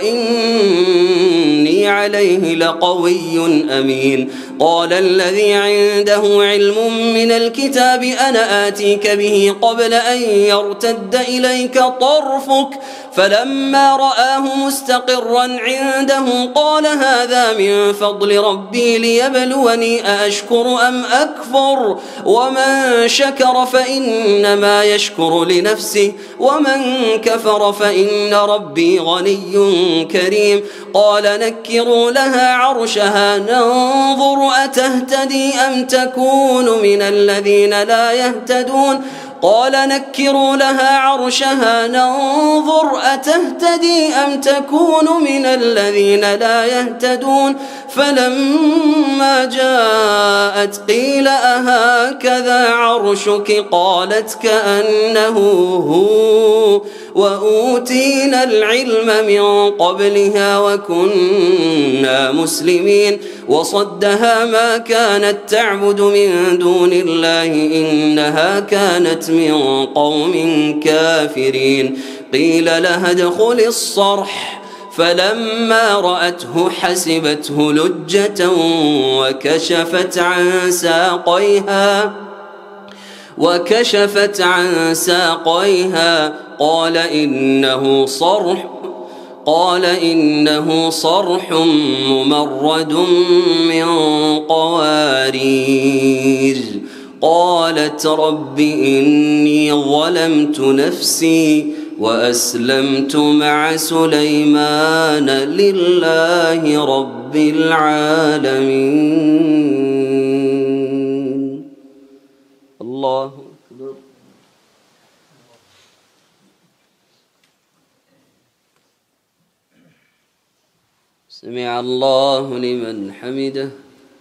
وإني عليه لقوي أمين. قال الذي عنده علم من الكتاب أنا آتيك به قبل أن يرتد إليك طرفك فلما رآه مستقرا عنده قال هذا من فضل ربي ليبلوني أأشكر أم أكفر ومن شكر فإنما يشكر لنفسه ومن كفر فإن ربي غني كريم. قال نكروا لها عرشها ننظر أتهتدي أم تكون من الذين لا يهتدون. قال نكروا لها عرشها ننظر أتهتدي أم تكون من الذين لا يهتدون. فلما جاءت قيل أهكذا عرشك قالت كأنه هو وأوتينا العلم من قبلها وكنا مسلمين. وصدها ما كانت تعبد من دون الله إنها كانت من قوم كافرين. قيل لها ادخل الصرح فلما رأته حسبته لجة وكشفت عن ساقيها وكشفت عن ساقيها قال إنه صرح قال إنه صرح ممرد من قوارير. قالت رب إني ظلمت نفسي وأسلمت مع سليمان لله رب العالمين. الله أكبر. سمع الله لمن حمده.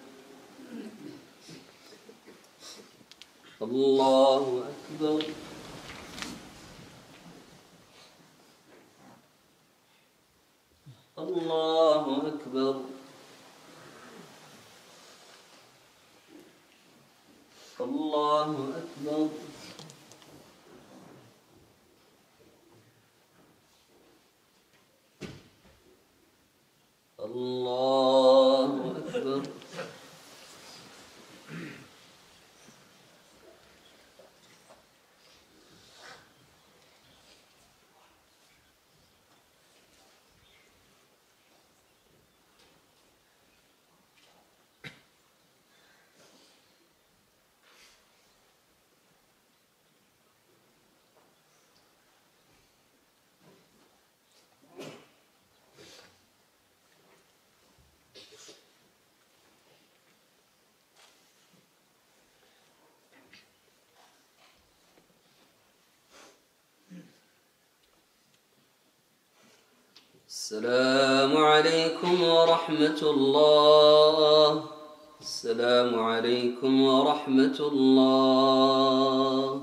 الله أكبر. الله أكبر. الله أكبر. الله أكبر. السلام عليكم ورحمة الله. السلام عليكم ورحمة الله.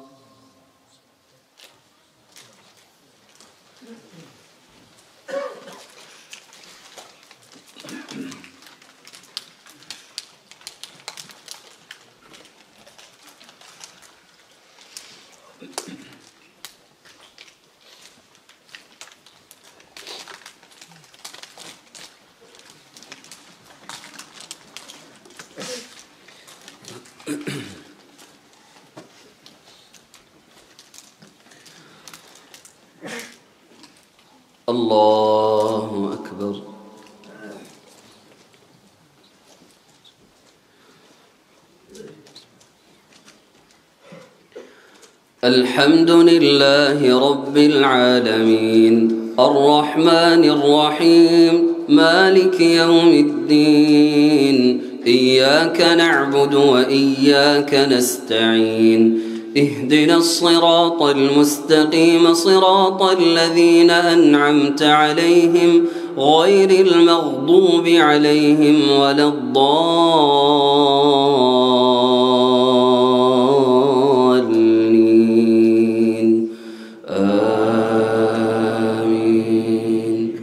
الله أكبر. الحمد لله رب العالمين الرحمن الرحيم مالك يوم الدين إياك نعبد وإياك نستعين اهدنا الصراط المستقيم صراط الذين أنعمت عليهم غير المغضوب عليهم ولا الضالين آمين.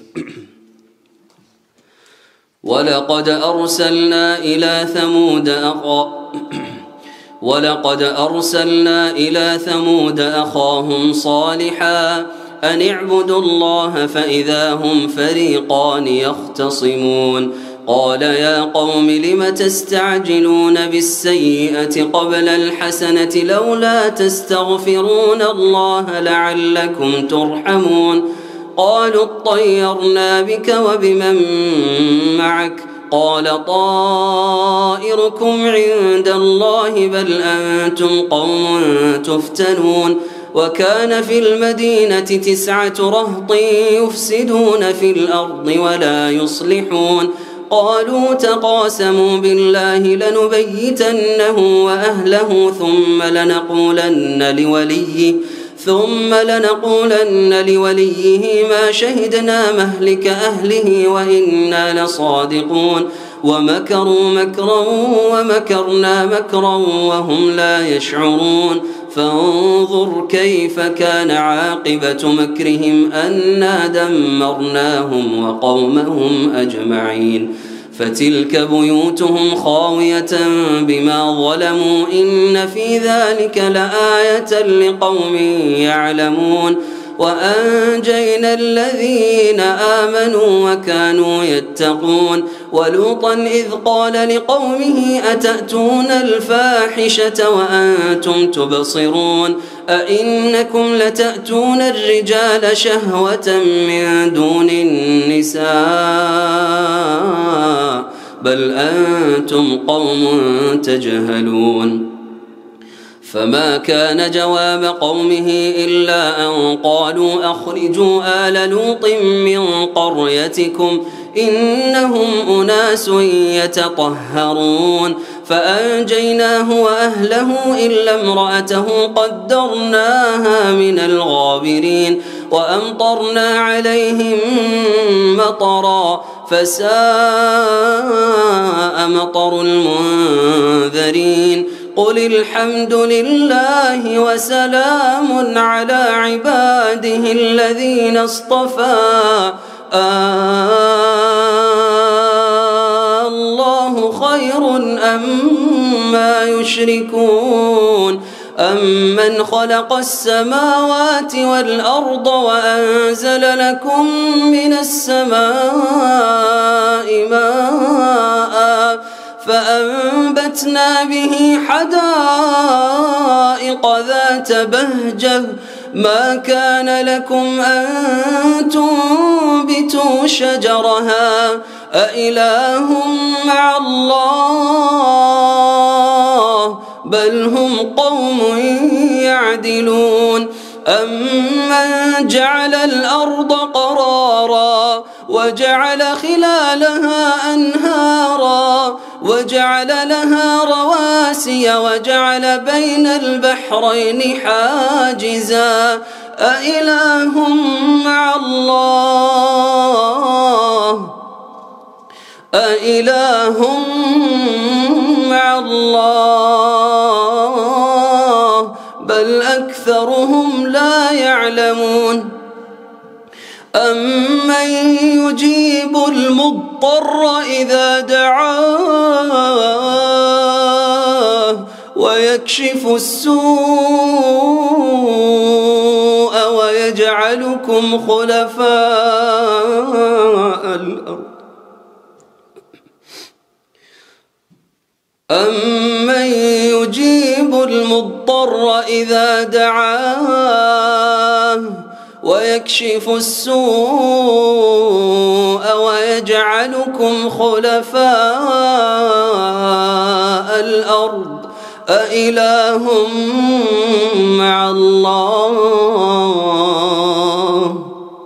ولقد أرسلنا إلى ثمود أخا ولقد أرسلنا إلى ثمود أخاهم صالحا أن اعبدوا الله فإذا هم فريقان يختصمون قال يا قوم لم تستعجلون بالسيئة قبل الحسنة لولا تستغفرون الله لعلكم ترحمون قالوا اطيرنا بك وبمن معك قال طائركم عند الله بل أنتم قوم تفتنون وكان في المدينة تسعة رهط يفسدون في الأرض ولا يصلحون قالوا تقاسموا بالله لنبيتنه وأهله ثم لنقولن لوليه ثم لنقولن لوليه ما شهدنا مهلك أهله وإنا لصادقون ومكروا مكرا ومكرنا مكرا وهم لا يشعرون فانظر كيف كان عاقبة مكرهم أنا دمرناهم وقومهم أجمعين فتلك بيوتهم خاوية بما ظلموا إن في ذلك لآية لقوم يعلمون وأنجينا الذين آمنوا وكانوا يتقون ولوطا إذ قال لقومه أتأتون الفاحشة وأنتم تبصرون أئنكم لتأتون الرجال شهوة من دون النساء بل أنتم قوم تجهلون فما كان جواب قومه إلا أن قالوا أخرجوا آل لوط من قريتكم إنهم أناس يتطهرون فأنجيناه وأهله إلا امرأته قدرناها من الغابرين وأمطرنا عليهم مطرا فساء مطر المنذرين قل الحمد لله وسلام على عباده الذين اصطفى آه الله خير أما يشركون أمن خلق السماوات والأرض وأنزل لكم من السماء ماء فأنبتنا به حدائق ذات بهجة ما كان لكم أن تنبتوا شجرها أإله مع الله بل هم قوم يعدلون أمن جعل الأرض قرارا وجعل خلالها أنهارا وجعل لها رواسي وجعل بين البحرين حاجزا أإله مع الله أإله مع الله بل أكثرهم لا يعلمون أمن يجيب المضطر إذا دعاه ويكشف السوء ويجعلكم خلفاء الأرض أمن يجيب المضطر إذا دعاه ويكشف السوء ويجعلكم خلفاء الأرض أإله مع الله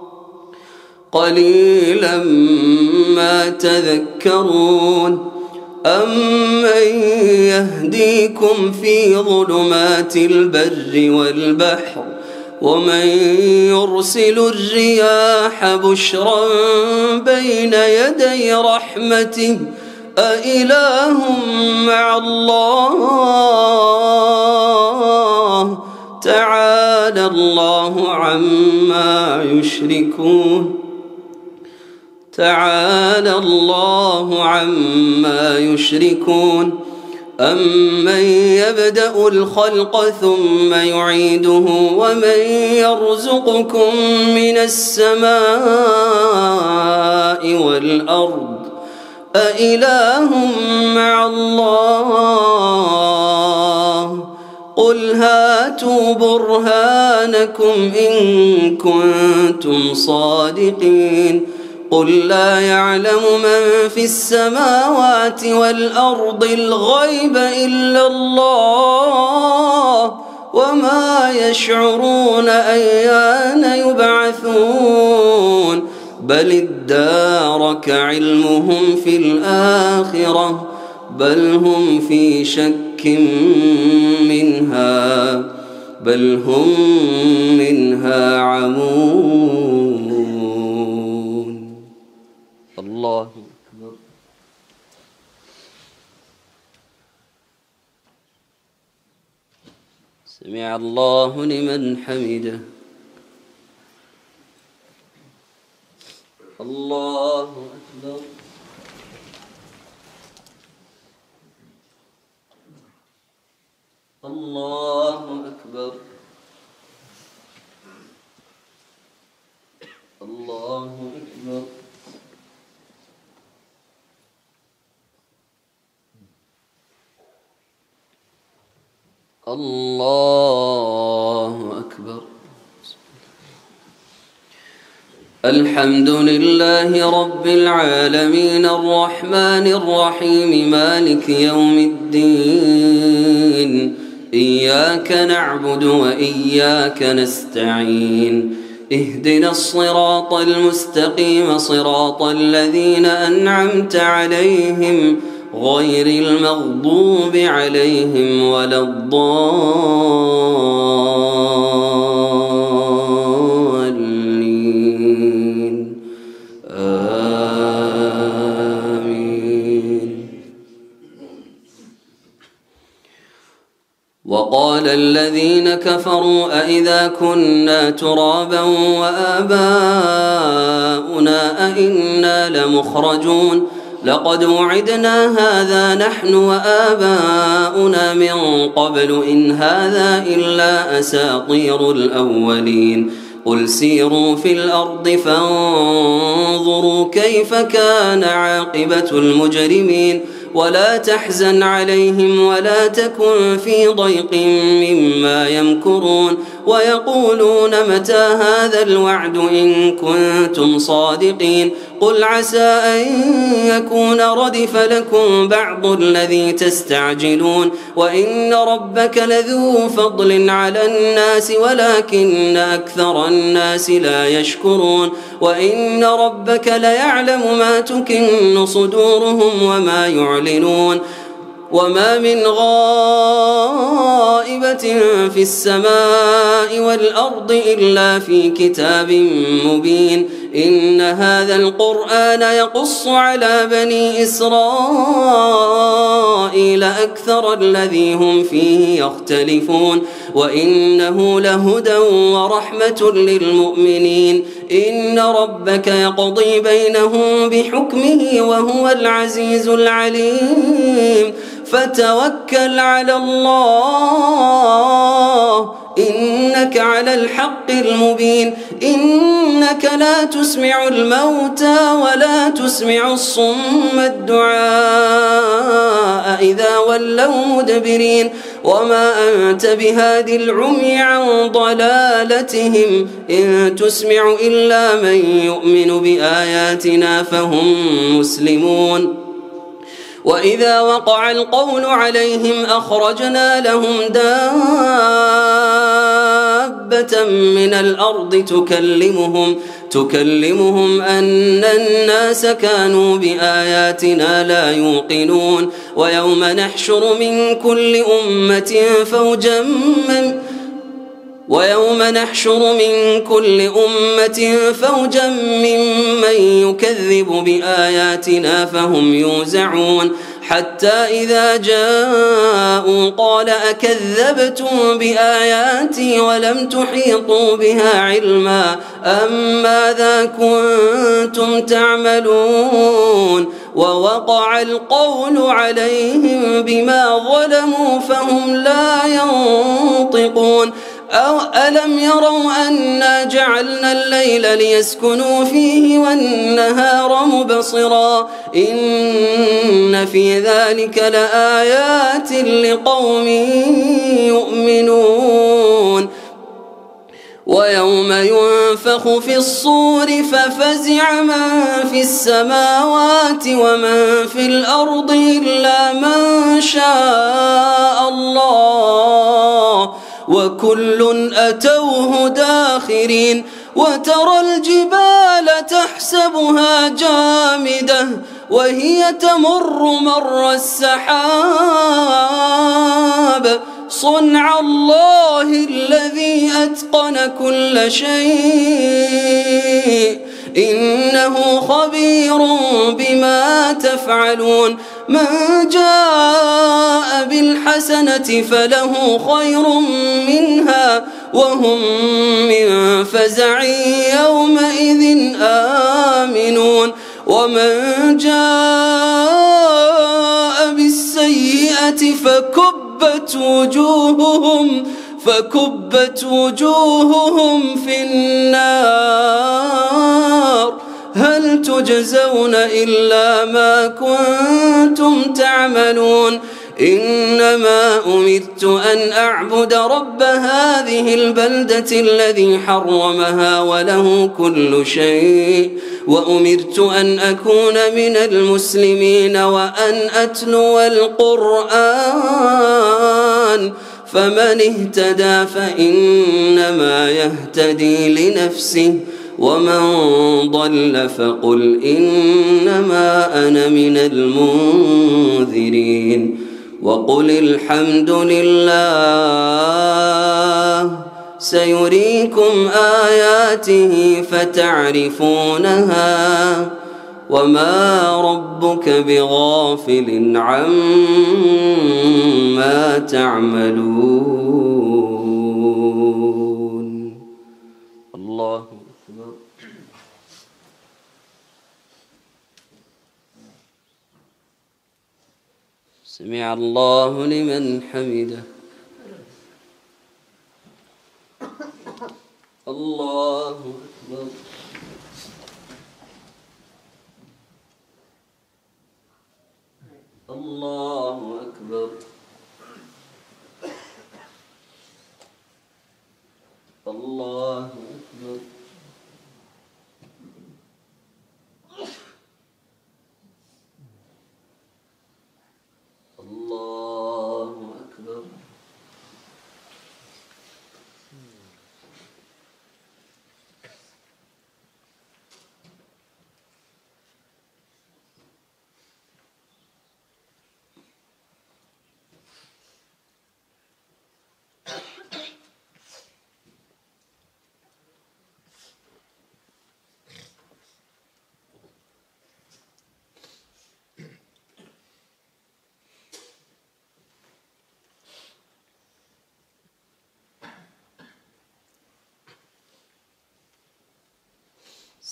قليلا ما تذكرون أمن يهديكم في ظلمات البر والبحر ومن يرسل الرياح بشرا بين يدي رحمته أإله مع الله تعالى الله عما يشركون تعالى الله عما يشركون أمن يبدأ الخلق ثم يعيده ومن يرزقكم من السماء والأرض أإله مع الله قل هاتوا برهانكم إن كنتم صادقين قل لا يعلم من في السماوات والأرض الغيب إلا الله وما يشعرون أيان يبعثون بل ادارك علمهم في الآخرة بل هم في شك منها بل هم منها عمون الله أكبر سمع الله لمن حمده الله أكبر الله أكبر الله أكبر الله أكبر الحمد لله رب العالمين الرحمن الرحيم مالك يوم الدين إياك نعبد وإياك نستعين اهدنا الصراط المستقيم صراط الذين أنعمت عليهم غير المغضوب عليهم ولا الضالين آمين وقال الذين كفروا أئذا كنا ترابا وآباؤنا أئنا لمخرجون لقد وعدنا هذا نحن وآباؤنا من قبل إن هذا إلا أساطير الأولين قل سيروا في الأرض فانظروا كيف كان عاقبة المجرمين ولا تحزن عليهم ولا تكن في ضيق مما يمكرون ويقولون متى هذا الوعد إن كنتم صادقين قل عسى أن يكون ردف لكم بعض الذي تستعجلون وإن ربك لذو فضل على الناس ولكن أكثر الناس لا يشكرون وإن ربك ليعلم ما تكن صدورهم وما يعلنون وما من غائبة في السماء والأرض إلا في كتاب مبين إن هذا القرآن يقص على بني إسرائيل أكثر الذي هم فيه يختلفون وإنه لهدى ورحمة للمؤمنين إن ربك يقضي بينهم بحكمه وهو العزيز العليم فتوكل على الله إنك على الحق المبين إنك لا تسمع الموتى ولا تسمع الصم الدعاء إذا ولوا مدبرين وما أنت بهادي العمي عن ضلالتهم إن تسمع إلا من يؤمن بآياتنا فهم مسلمون وإذا وقع القول عليهم أخرجنا لهم دابة من الأرض تكلمهم تكلمهم أن الناس كانوا بآياتنا لا يوقنون ويوم نحشر من كل أمة فوجا من ويوم نحشر من كل أمة فوجا ممن يكذب بآياتنا فهم يوزعون حتى إذا جاءوا قال أكذبتم بآياتي ولم تحيطوا بها علما أم ماذا كنتم تعملون ووقع القول عليهم بما ظلموا فهم لا ينطقون أو ألم يروا أنا جعلنا الليل ليسكنوا فيه والنهار مبصرا إن في ذلك لآيات لقوم يؤمنون ويوم ينفخ في الصور ففزع من في السماوات ومن في الأرض إلا من شاء الله وكل أتوه داخرين وترى الجبال تحسبها جامدة وهي تمر مر السحاب صنع الله الذي أتقن كل شيء إنه خبير بما تفعلون من جاء بالحسنة فله خير منها وهم من فزع يومئذ آمنون ومن جاء بالسيئة فكبت وجوههم فكبت وجوههم في النار هل تجزون إلا ما كنتم تعملون إنما أمرت أن أعبد رب هذه البلدة الذي حرمها وله كل شيء وأمرت أن أكون من المسلمين وأن أتلو القرآن فمن اهتدى فإنما يهتدي لنفسه ومن ضل فقل إنما أنا من المنذرين وقل الحمد لله سيريكم آياته فتعرفونها وما ربك بغافل عما تعملون الله أكبر سمع الله لمن حمده الله أكبر الله أكبر الله أكبر الله أكبر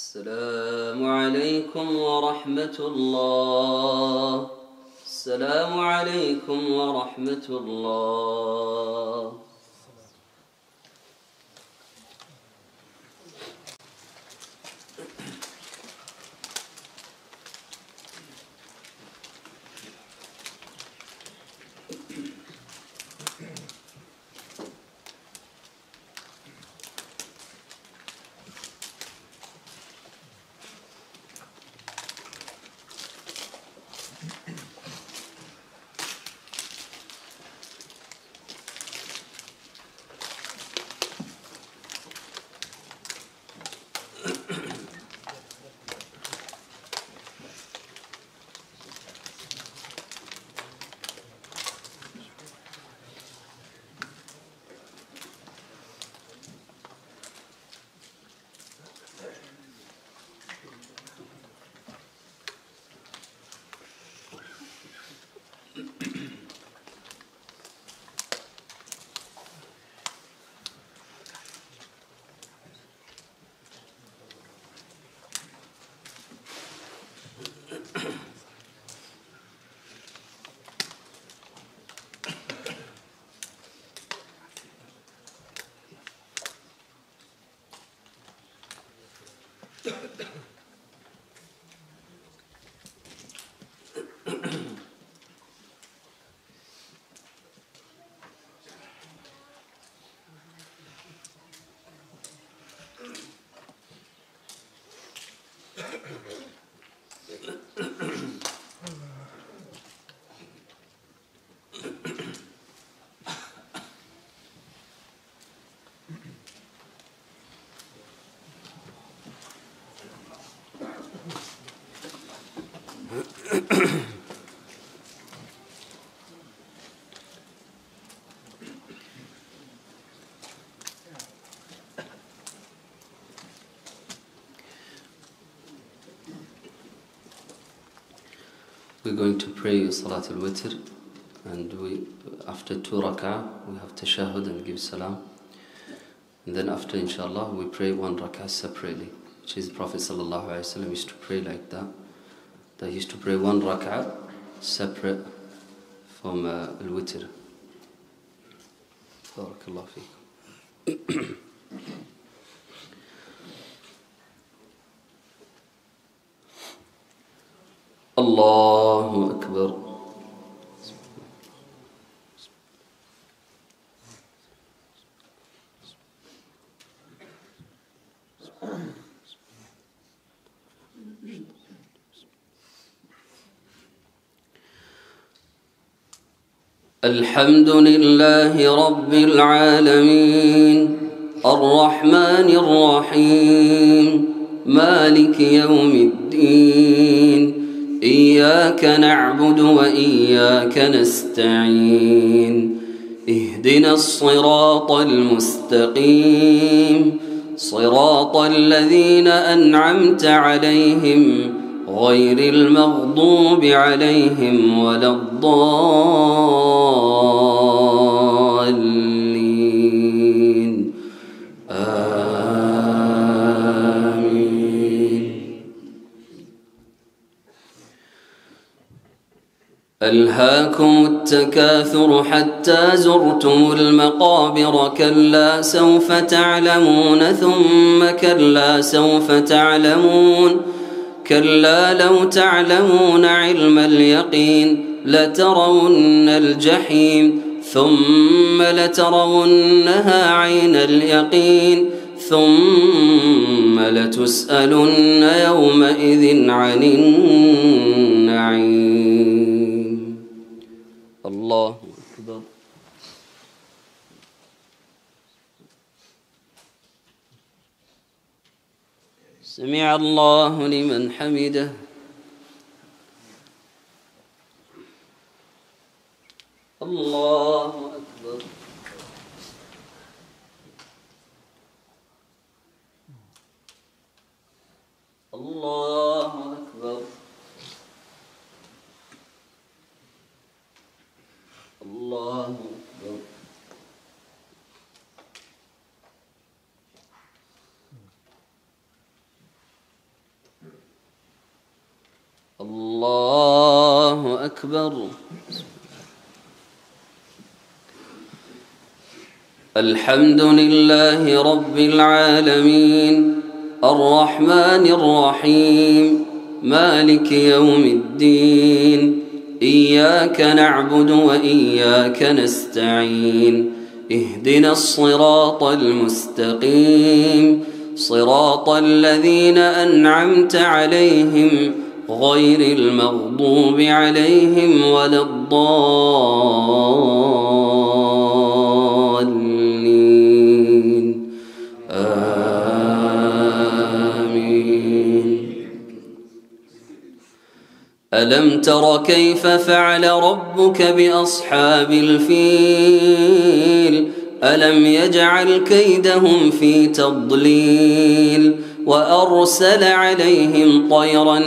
السلام عليكم ورحمة الله. السلام عليكم ورحمة الله. We're going to pray Salat al-Witr, and we, after two rak'ah, we have tashahud and give salam. And then after, inshallah, we pray one rak'ah separately, which is Prophet sallallahu alaihi wasallam used to pray like that. They used to pray one rak'ah separate from uh, al-Witr. Barakallahu feekum. الله أكبر. الحمد لله رب العالمين الرحمن الرحيم مالك يوم الدين إياك نعبد وإياك نستعين اهدنا الصراط المستقيم صراط الذين أنعمت عليهم غير المغضوب عليهم ولا الضالين آمين. ألهاكم التكاثر حتى زرتم المقابر كلا سوف تعلمون ثم كلا سوف تعلمون كلا لو تعلمون علم اليقين لترون الجحيم ثم لترونها عين اليقين ثم لتسألن يومئذ عن النعيم. الله أكبر. سمع الله لمن حمده. الله أكبر. الله أكبر. الله أكبر. أكبر. الحمد لله رب العالمين الرحمن الرحيم مالك يوم الدين إياك نعبد وإياك نستعين اهدنا الصراط المستقيم صراط الذين أنعمت عليهم غير المغضوب عليهم ولا الضالين آمين. ألم تر كيف فعل ربك بأصحاب الفيل ألم يجعل كيدهم في تضليل وأرسل عليهم طيرا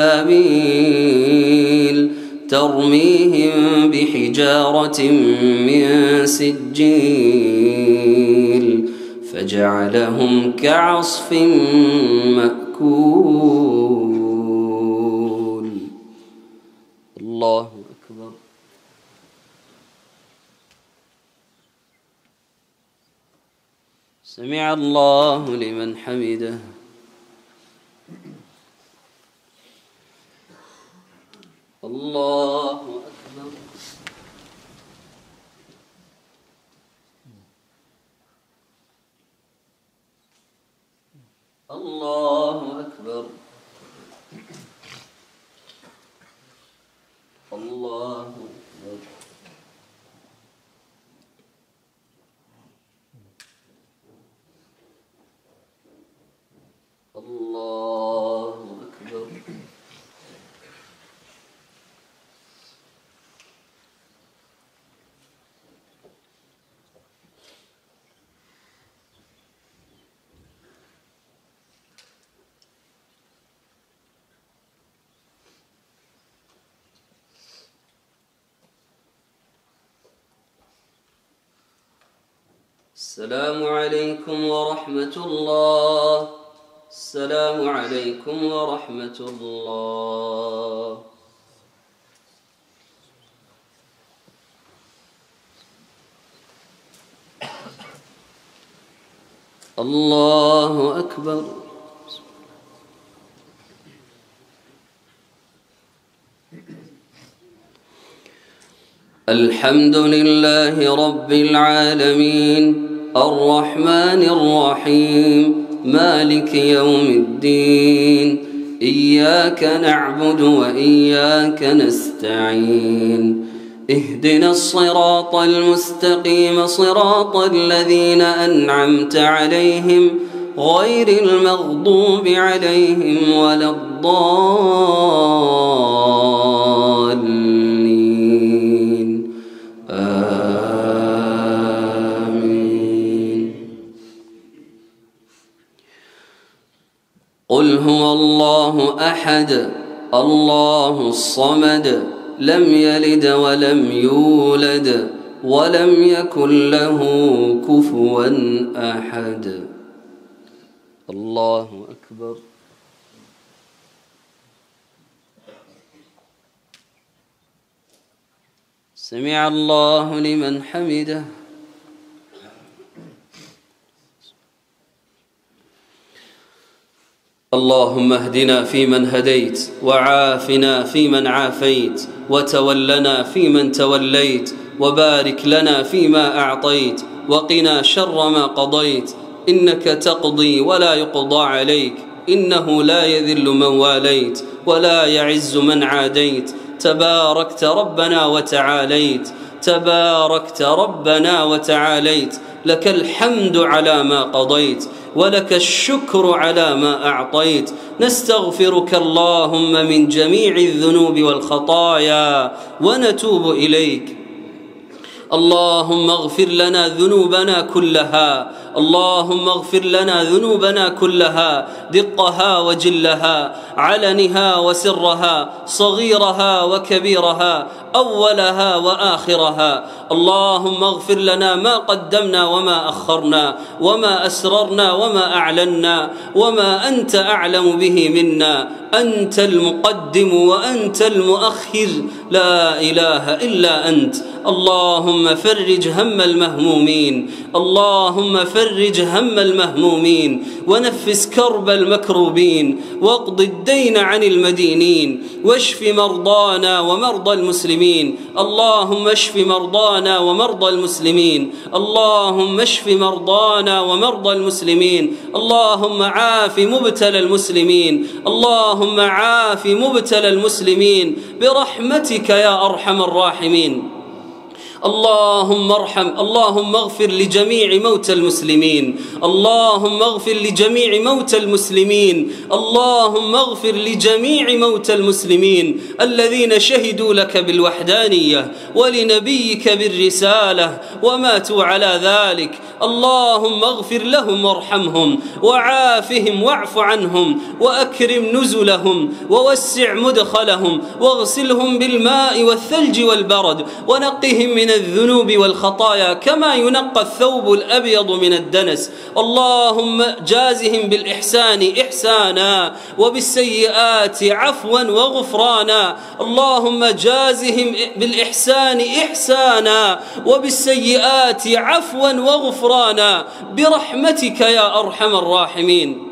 أبابيل ترميهم بحجارة من سجيل فجعلهم كعصف مأكول. الله أكبر. سمع الله لمن حمده. الله أكبر. الله أكبر. الله أكبر. الله أكبر. السلام عليكم ورحمة الله. السلام عليكم ورحمة الله. الله أكبر. الحمد لله رب العالمين الرحمن الرحيم مالك يوم الدين إياك نعبد وإياك نستعين اهدنا الصراط المستقيم صراط الذين أنعمت عليهم غير المغضوب عليهم ولا الضالين آمين. قل هو الله أحد الله الصمد لم يلد ولم يولد ولم يكن له كفوا أحد. الله أكبر. سمع الله لمن حمده. اللهم اهدنا فيمن هديت وعافنا فيمن عافيت وتولنا فيمن توليت وبارك لنا فيما أعطيت وقنا شر ما قضيت إنك تقضي ولا يقضى عليك إنه لا يذل من واليت ولا يعز من عاديت تباركت ربنا وتعاليت تباركت ربنا وتعاليت لك الحمد على ما قضيت ولك الشكر على ما أعطيت. نستغفرك اللهم من جميع الذنوب والخطايا ونتوب إليك. اللهم اغفر لنا ذنوبنا كلها اللهم اغفر لنا ذنوبنا كلها دقها وجلها علنها وسرها صغيرها وكبيرها أولها وآخرها. اللهم اغفر لنا ما قدمنا وما أخرنا وما أسررنا وما أعلنا وما أنت أعلم به منا. أنت المقدم وأنت المؤخر، لا إله إلا أنت. اللهم فرج هم المهمومين، اللهم فرج هم المهمومين، ونفس كرب المكروبين، واقض الدين عن المدينين، واشف مرضانا ومرضى المسلمين. اللهم اشف مرضانا ومرضى المسلمين، اللهم اشف مرضانا ومرضى المسلمين. اللهم عاف مبتلى المسلمين، اللهم عاف مبتلى المسلمين برحمتك يا أرحم الراحمين. اللهم ارحم، اللهم اغفر لجميع موتى المسلمين، اللهم اغفر لجميع موتى المسلمين، اللهم اغفر لجميع موتى المسلمين الذين شهدوا لك بالوحدانية ولنبيك بالرسالة وماتوا على ذلك. اللهم اغفر لهم وارحمهم وعافهم واعف عنهم وأكرم نزلهم ووسع مدخلهم واغسلهم بالماء والثلج والبرد ونقهم من الذنوب والخطايا كما ينقى الثوب الأبيض من الدنس. اللهم جازهم بالإحسان إحسانا وبالسيئات عفوا وغفرانا. اللهم جازهم بالإحسان إحسانا وبالسيئات عفوا وغفرانا برحمتك يا أرحم الراحمين.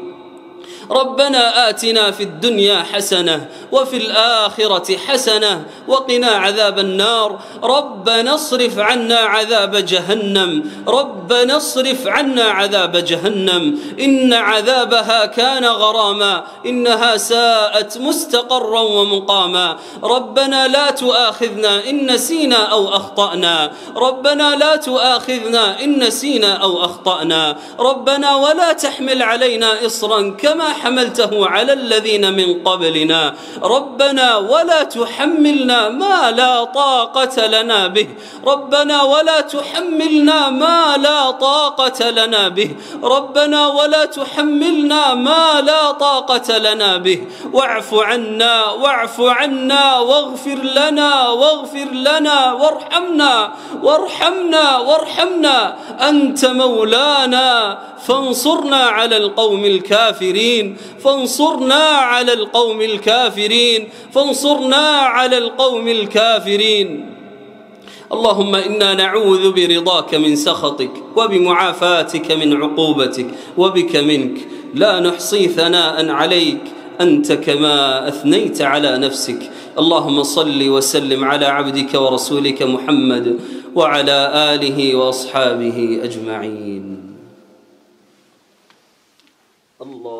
ربنا آتنا في الدنيا حسنة وفي الآخرة حسنة وقنا عذاب النار. ربنا اصرف عنا عذاب جهنم، ربنا اصرف عنا عذاب جهنم، إن عذابها كان غراما، إنها ساءت مستقرا ومقاما. ربنا لا تؤاخذنا إن نسينا أو أخطأنا، ربنا لا تؤاخذنا إن نسينا أو أخطأنا. ربنا ولا تحمل علينا إصرا كما حملته على الذين من قبلنا. ربنا ولا تحملنا ما لا طاقة لنا به، ربنا ولا تحملنا ما لا طاقة لنا به، ربنا ولا تحملنا ما لا طاقة لنا به. واعف عنا واعف عنا واغفر لنا واغفر لنا وارحمنا وارحمنا وارحمنا. أنت مولانا فانصرنا على القوم الكافرين، فانصرنا على القوم الكافرين، فانصرنا على القوم الكافرين. اللهم إنا نعوذ برضاك من سخطك وبمعافاتك من عقوبتك وبك منك، لا نحصي ثناء عليك أنت كما أثنيت على نفسك. اللهم صل وسلم على عبدك ورسولك محمد وعلى آله وأصحابه أجمعين. الله